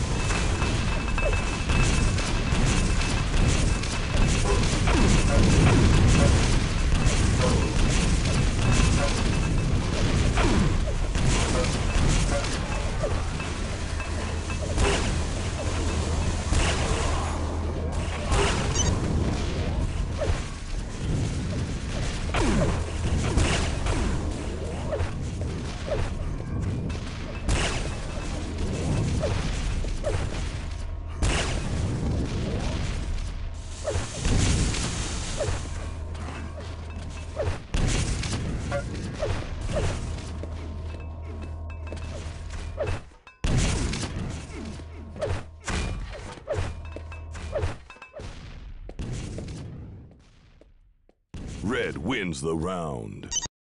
Red wins the round.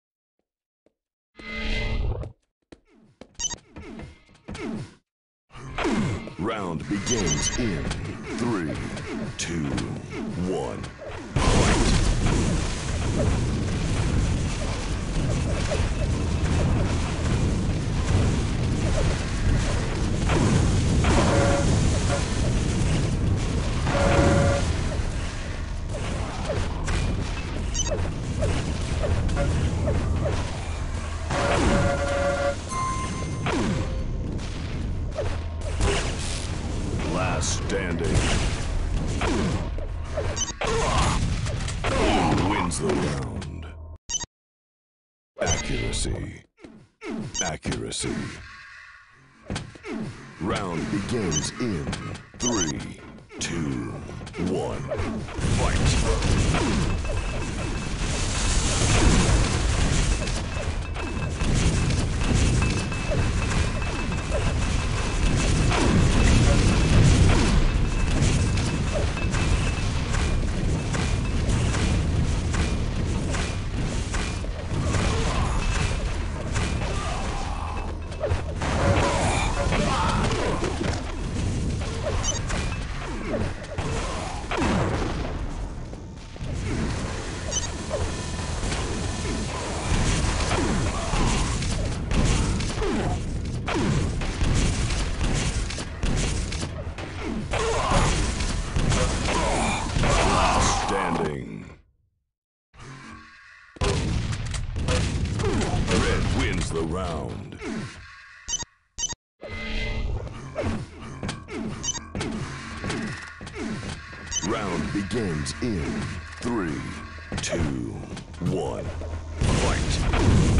Round begins in three, two, one. Last standing. Blue wins the round. Accuracy. Accuracy. Round begins in three, two, one. Fight. Standing. Red wins the round. Round begins in three, two, one. Fight.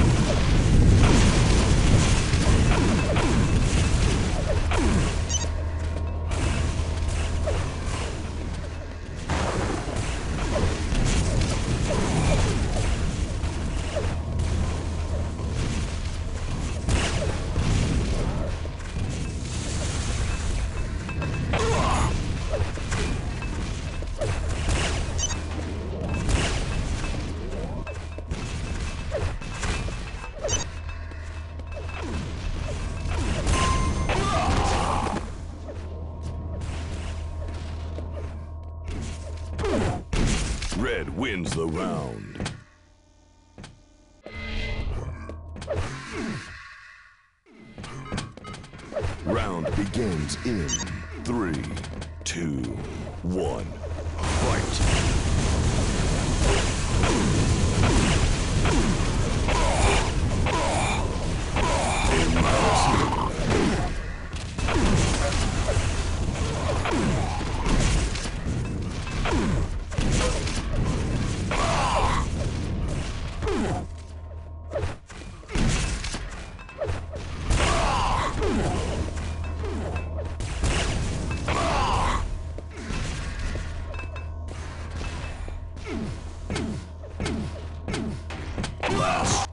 Red wins the round. Round begins in three, two, one. Fight. Last.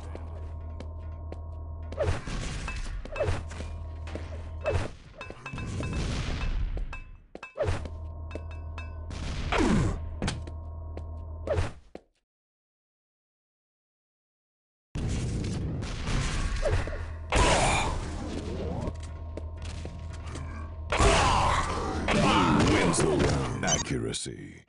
Blue wins the round. Accuracy.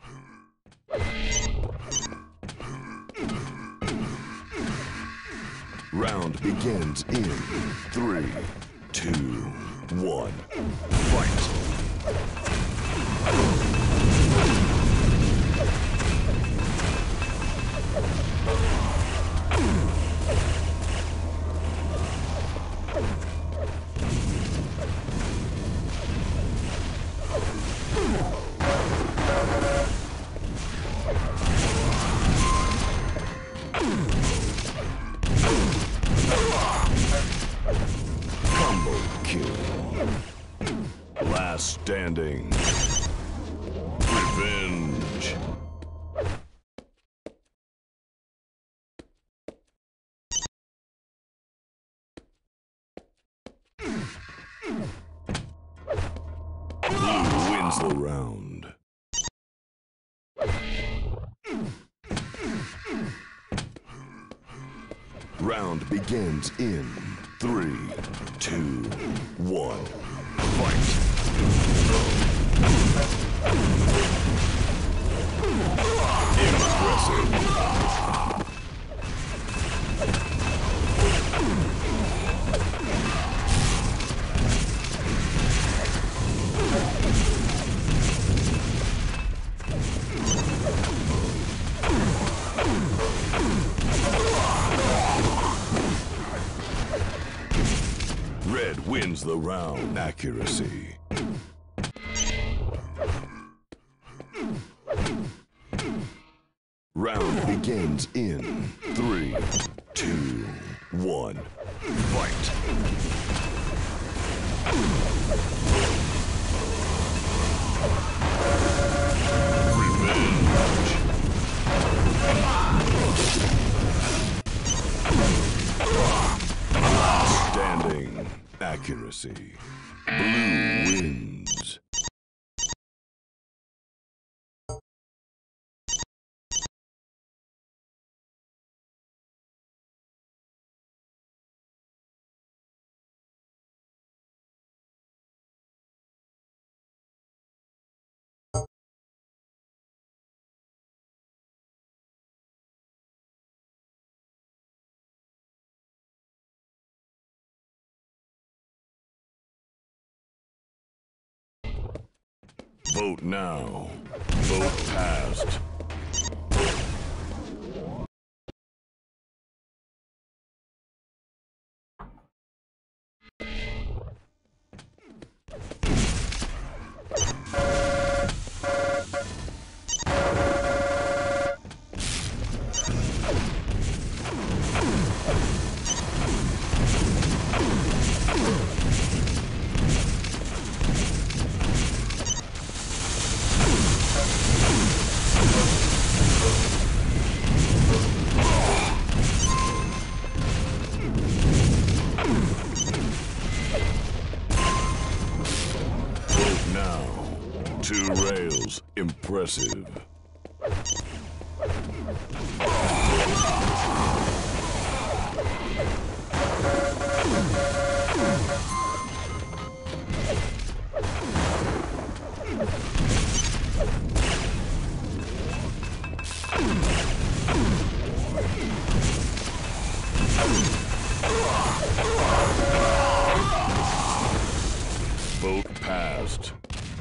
Round begins in three, two, one. Fight. Combo kill. Last standing. Revenge. Blue wins the round. begins in three, two, one, fight! Impressive. Red wins the round. Accuracy. Round begins in three, two, one, fight! Revenge! Last standing. Accuracy. Blue wins. Vote now. Vote passed. Two rails. Impressive. Vote passed.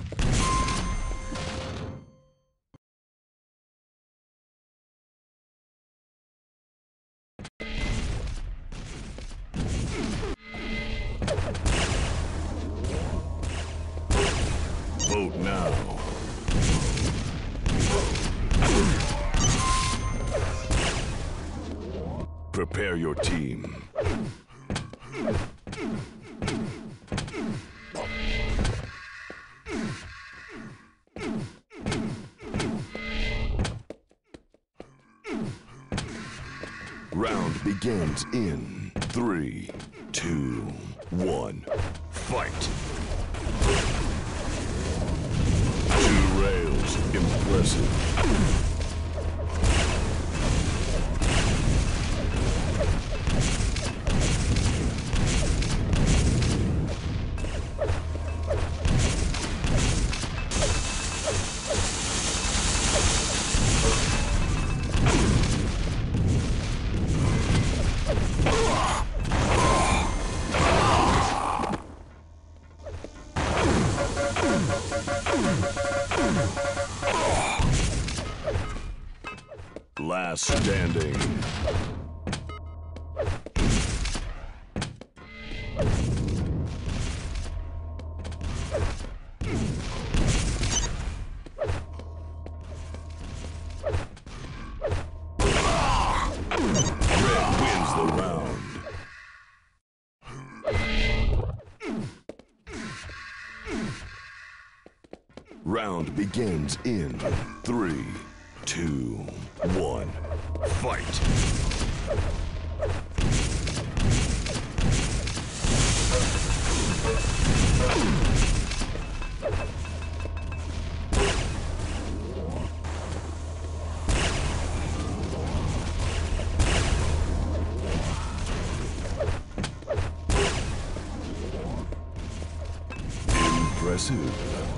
Vote now. Prepare your team. Round begins in three, two, one, fight! Two rails, impressive. Last standing. Red wins the round. Round begins in three, two, one, fight! Impressive.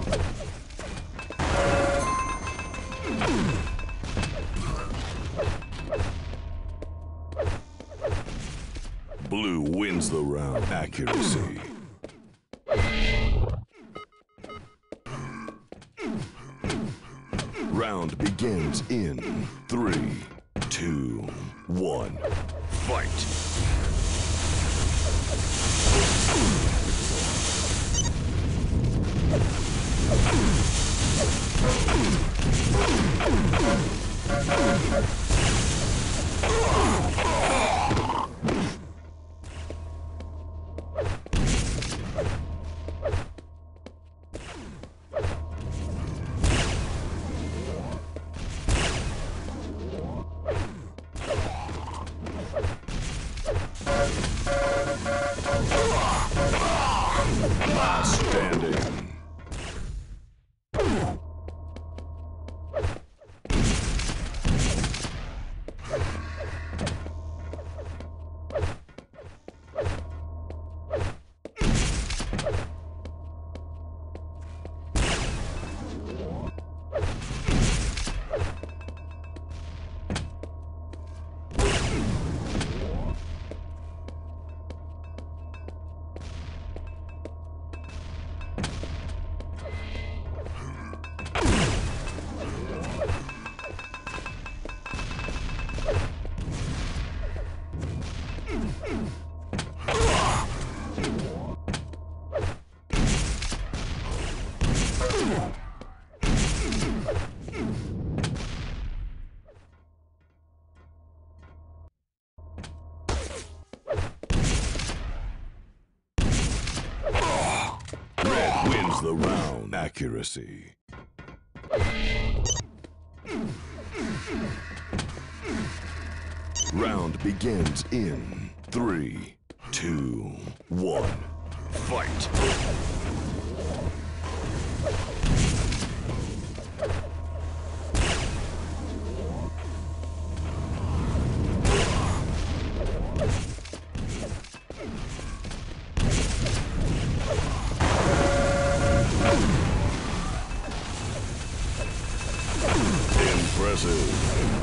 Blue wins the round. Accuracy. Round begins in three, two, one. Fight. Last standing. Red wins the round. Accuracy. Round begins in three, two, one. Fight. Impressive.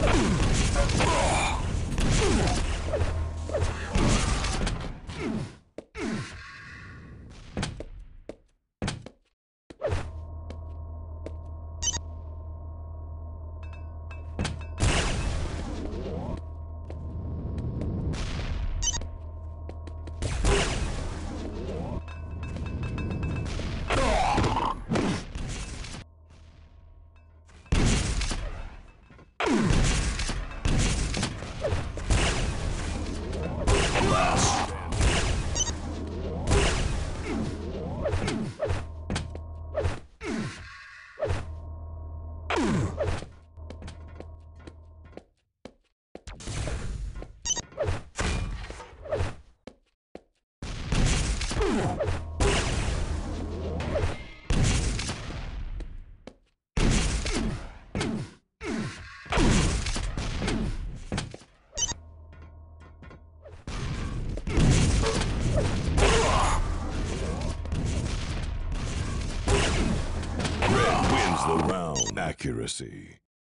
The round. Accuracy.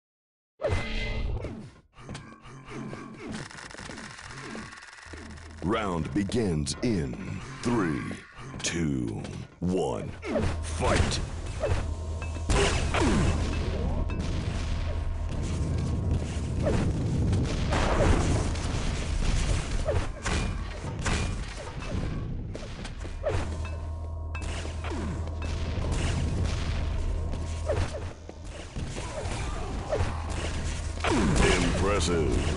Round begins in three, two, one. Fight. Impressive.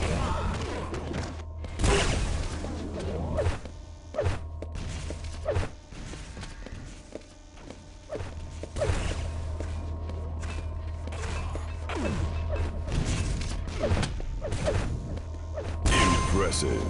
Impressive.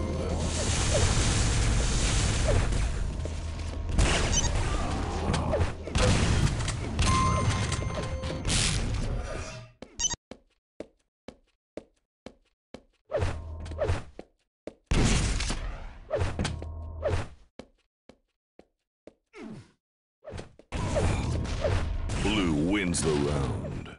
wins the round.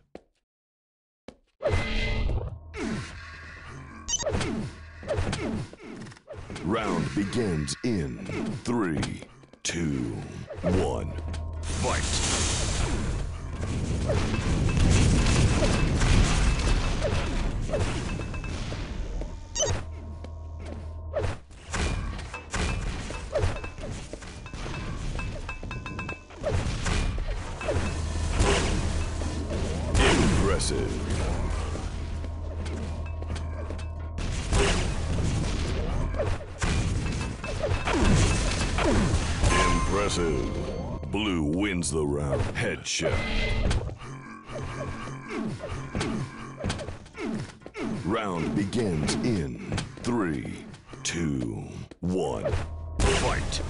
Round begins in three, two, one, fight! Impressive. Impressive. Blue wins the round. Headshot. Round begins in three, two, one, fight!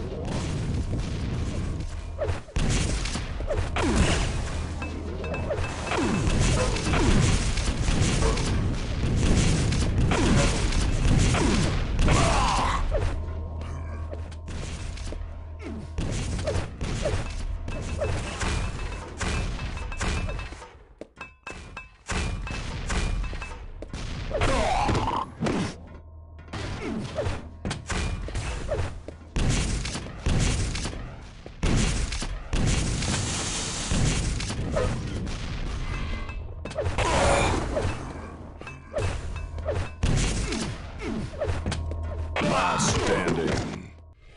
Last standing.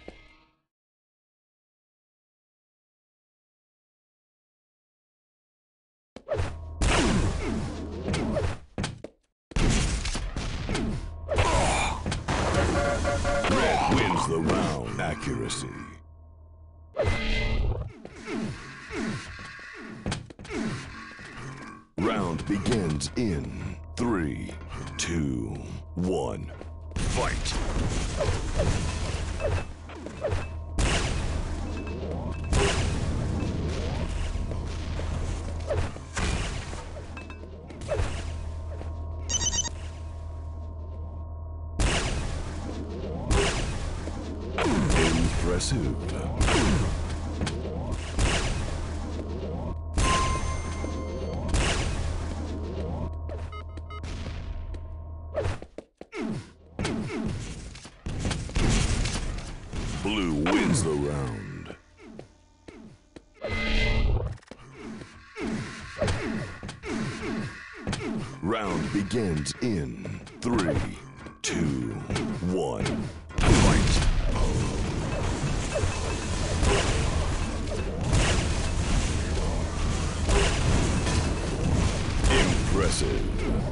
Red wins the round. Accuracy. Round begins in three, two, one, fight! Impressive. Blue wins the round. Round begins in three, two, one, fight! Impressive.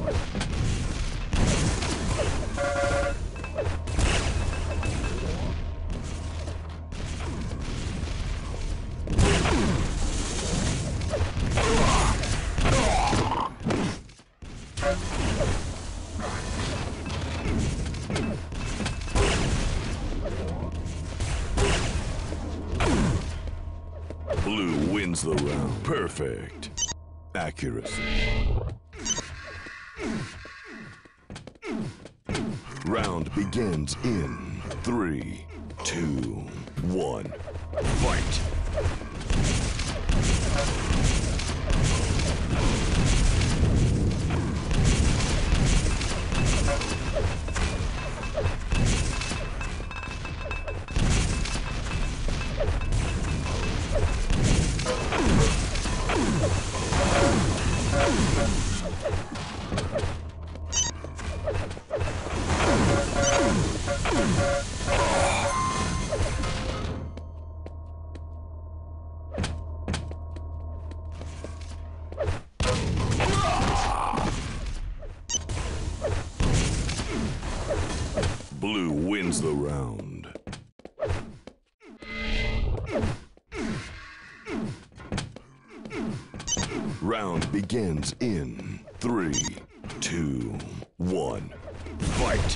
Blue wins the round. Perfect. Accuracy. Round begins in three, two, one, fight! Blue wins the round. Round begins in three, two, one, fight!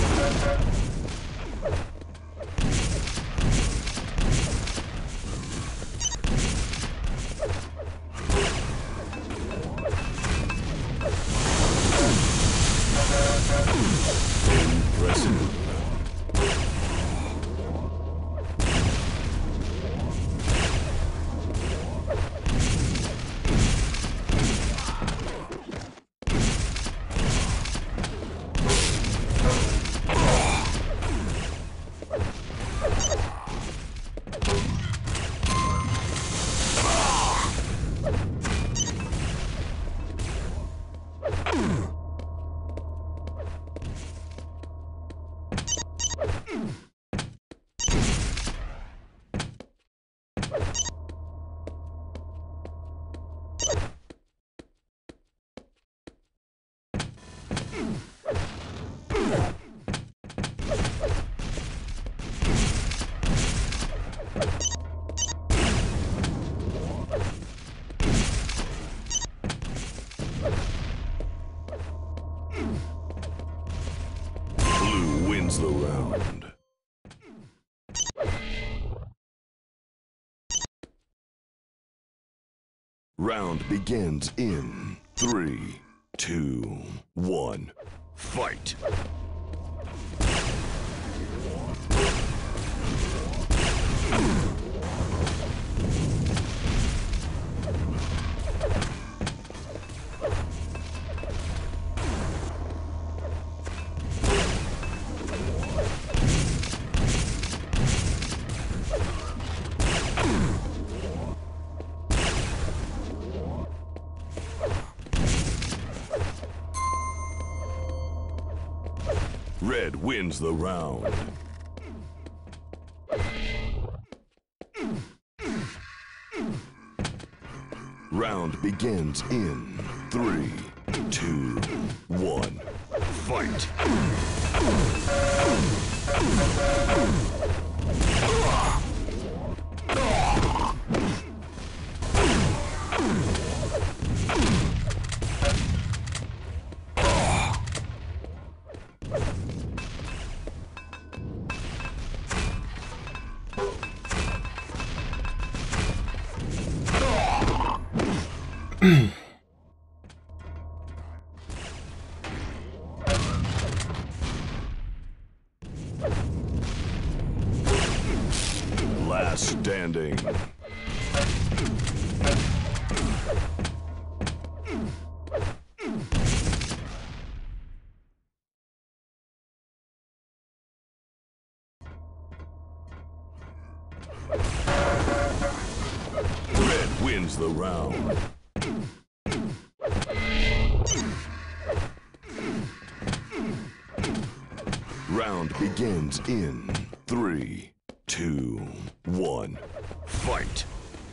Impressive. Round begins in three, two, one, fight! Red wins the round. Round begins in three, two, one, fight! Last standing. Red wins the round. Round begins in three, two, one, fight!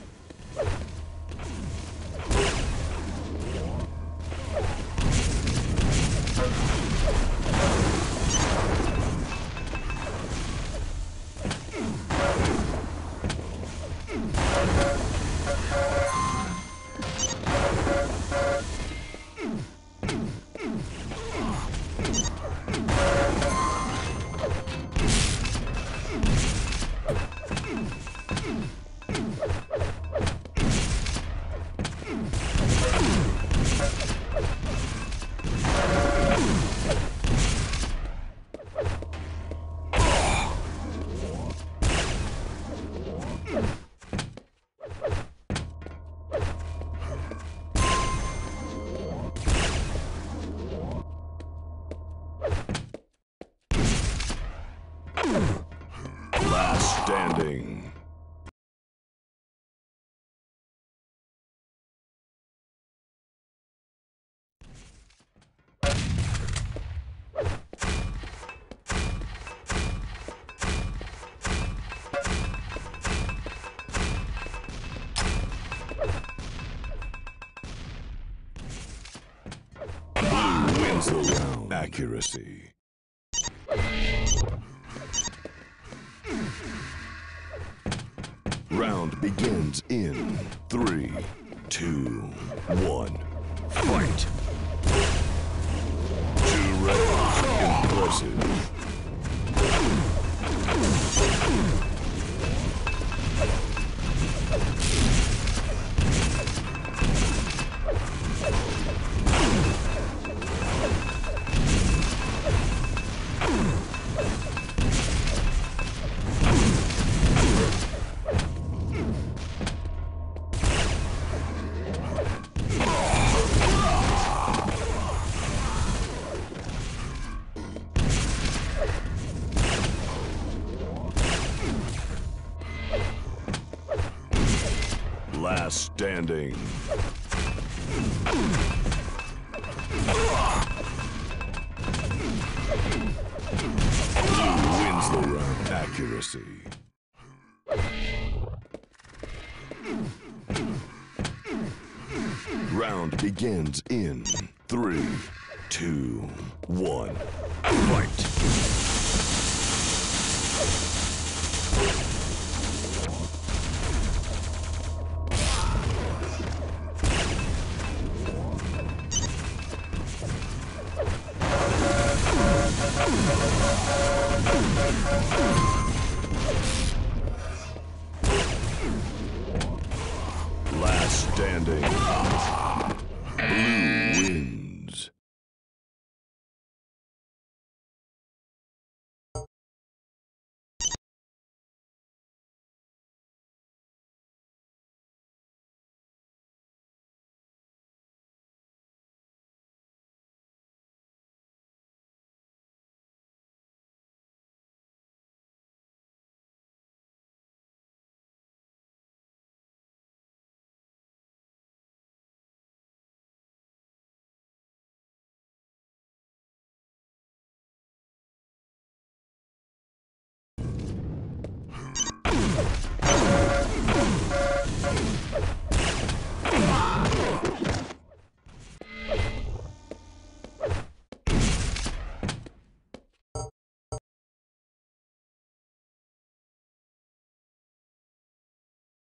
Last standing. Blue wins the round. Accuracy. Round begins in three, two, one, fight! Two rounds, impressive. Last standing. Blue wins the round. Accuracy. Round begins in three, two, one, fight! Last standing. Blue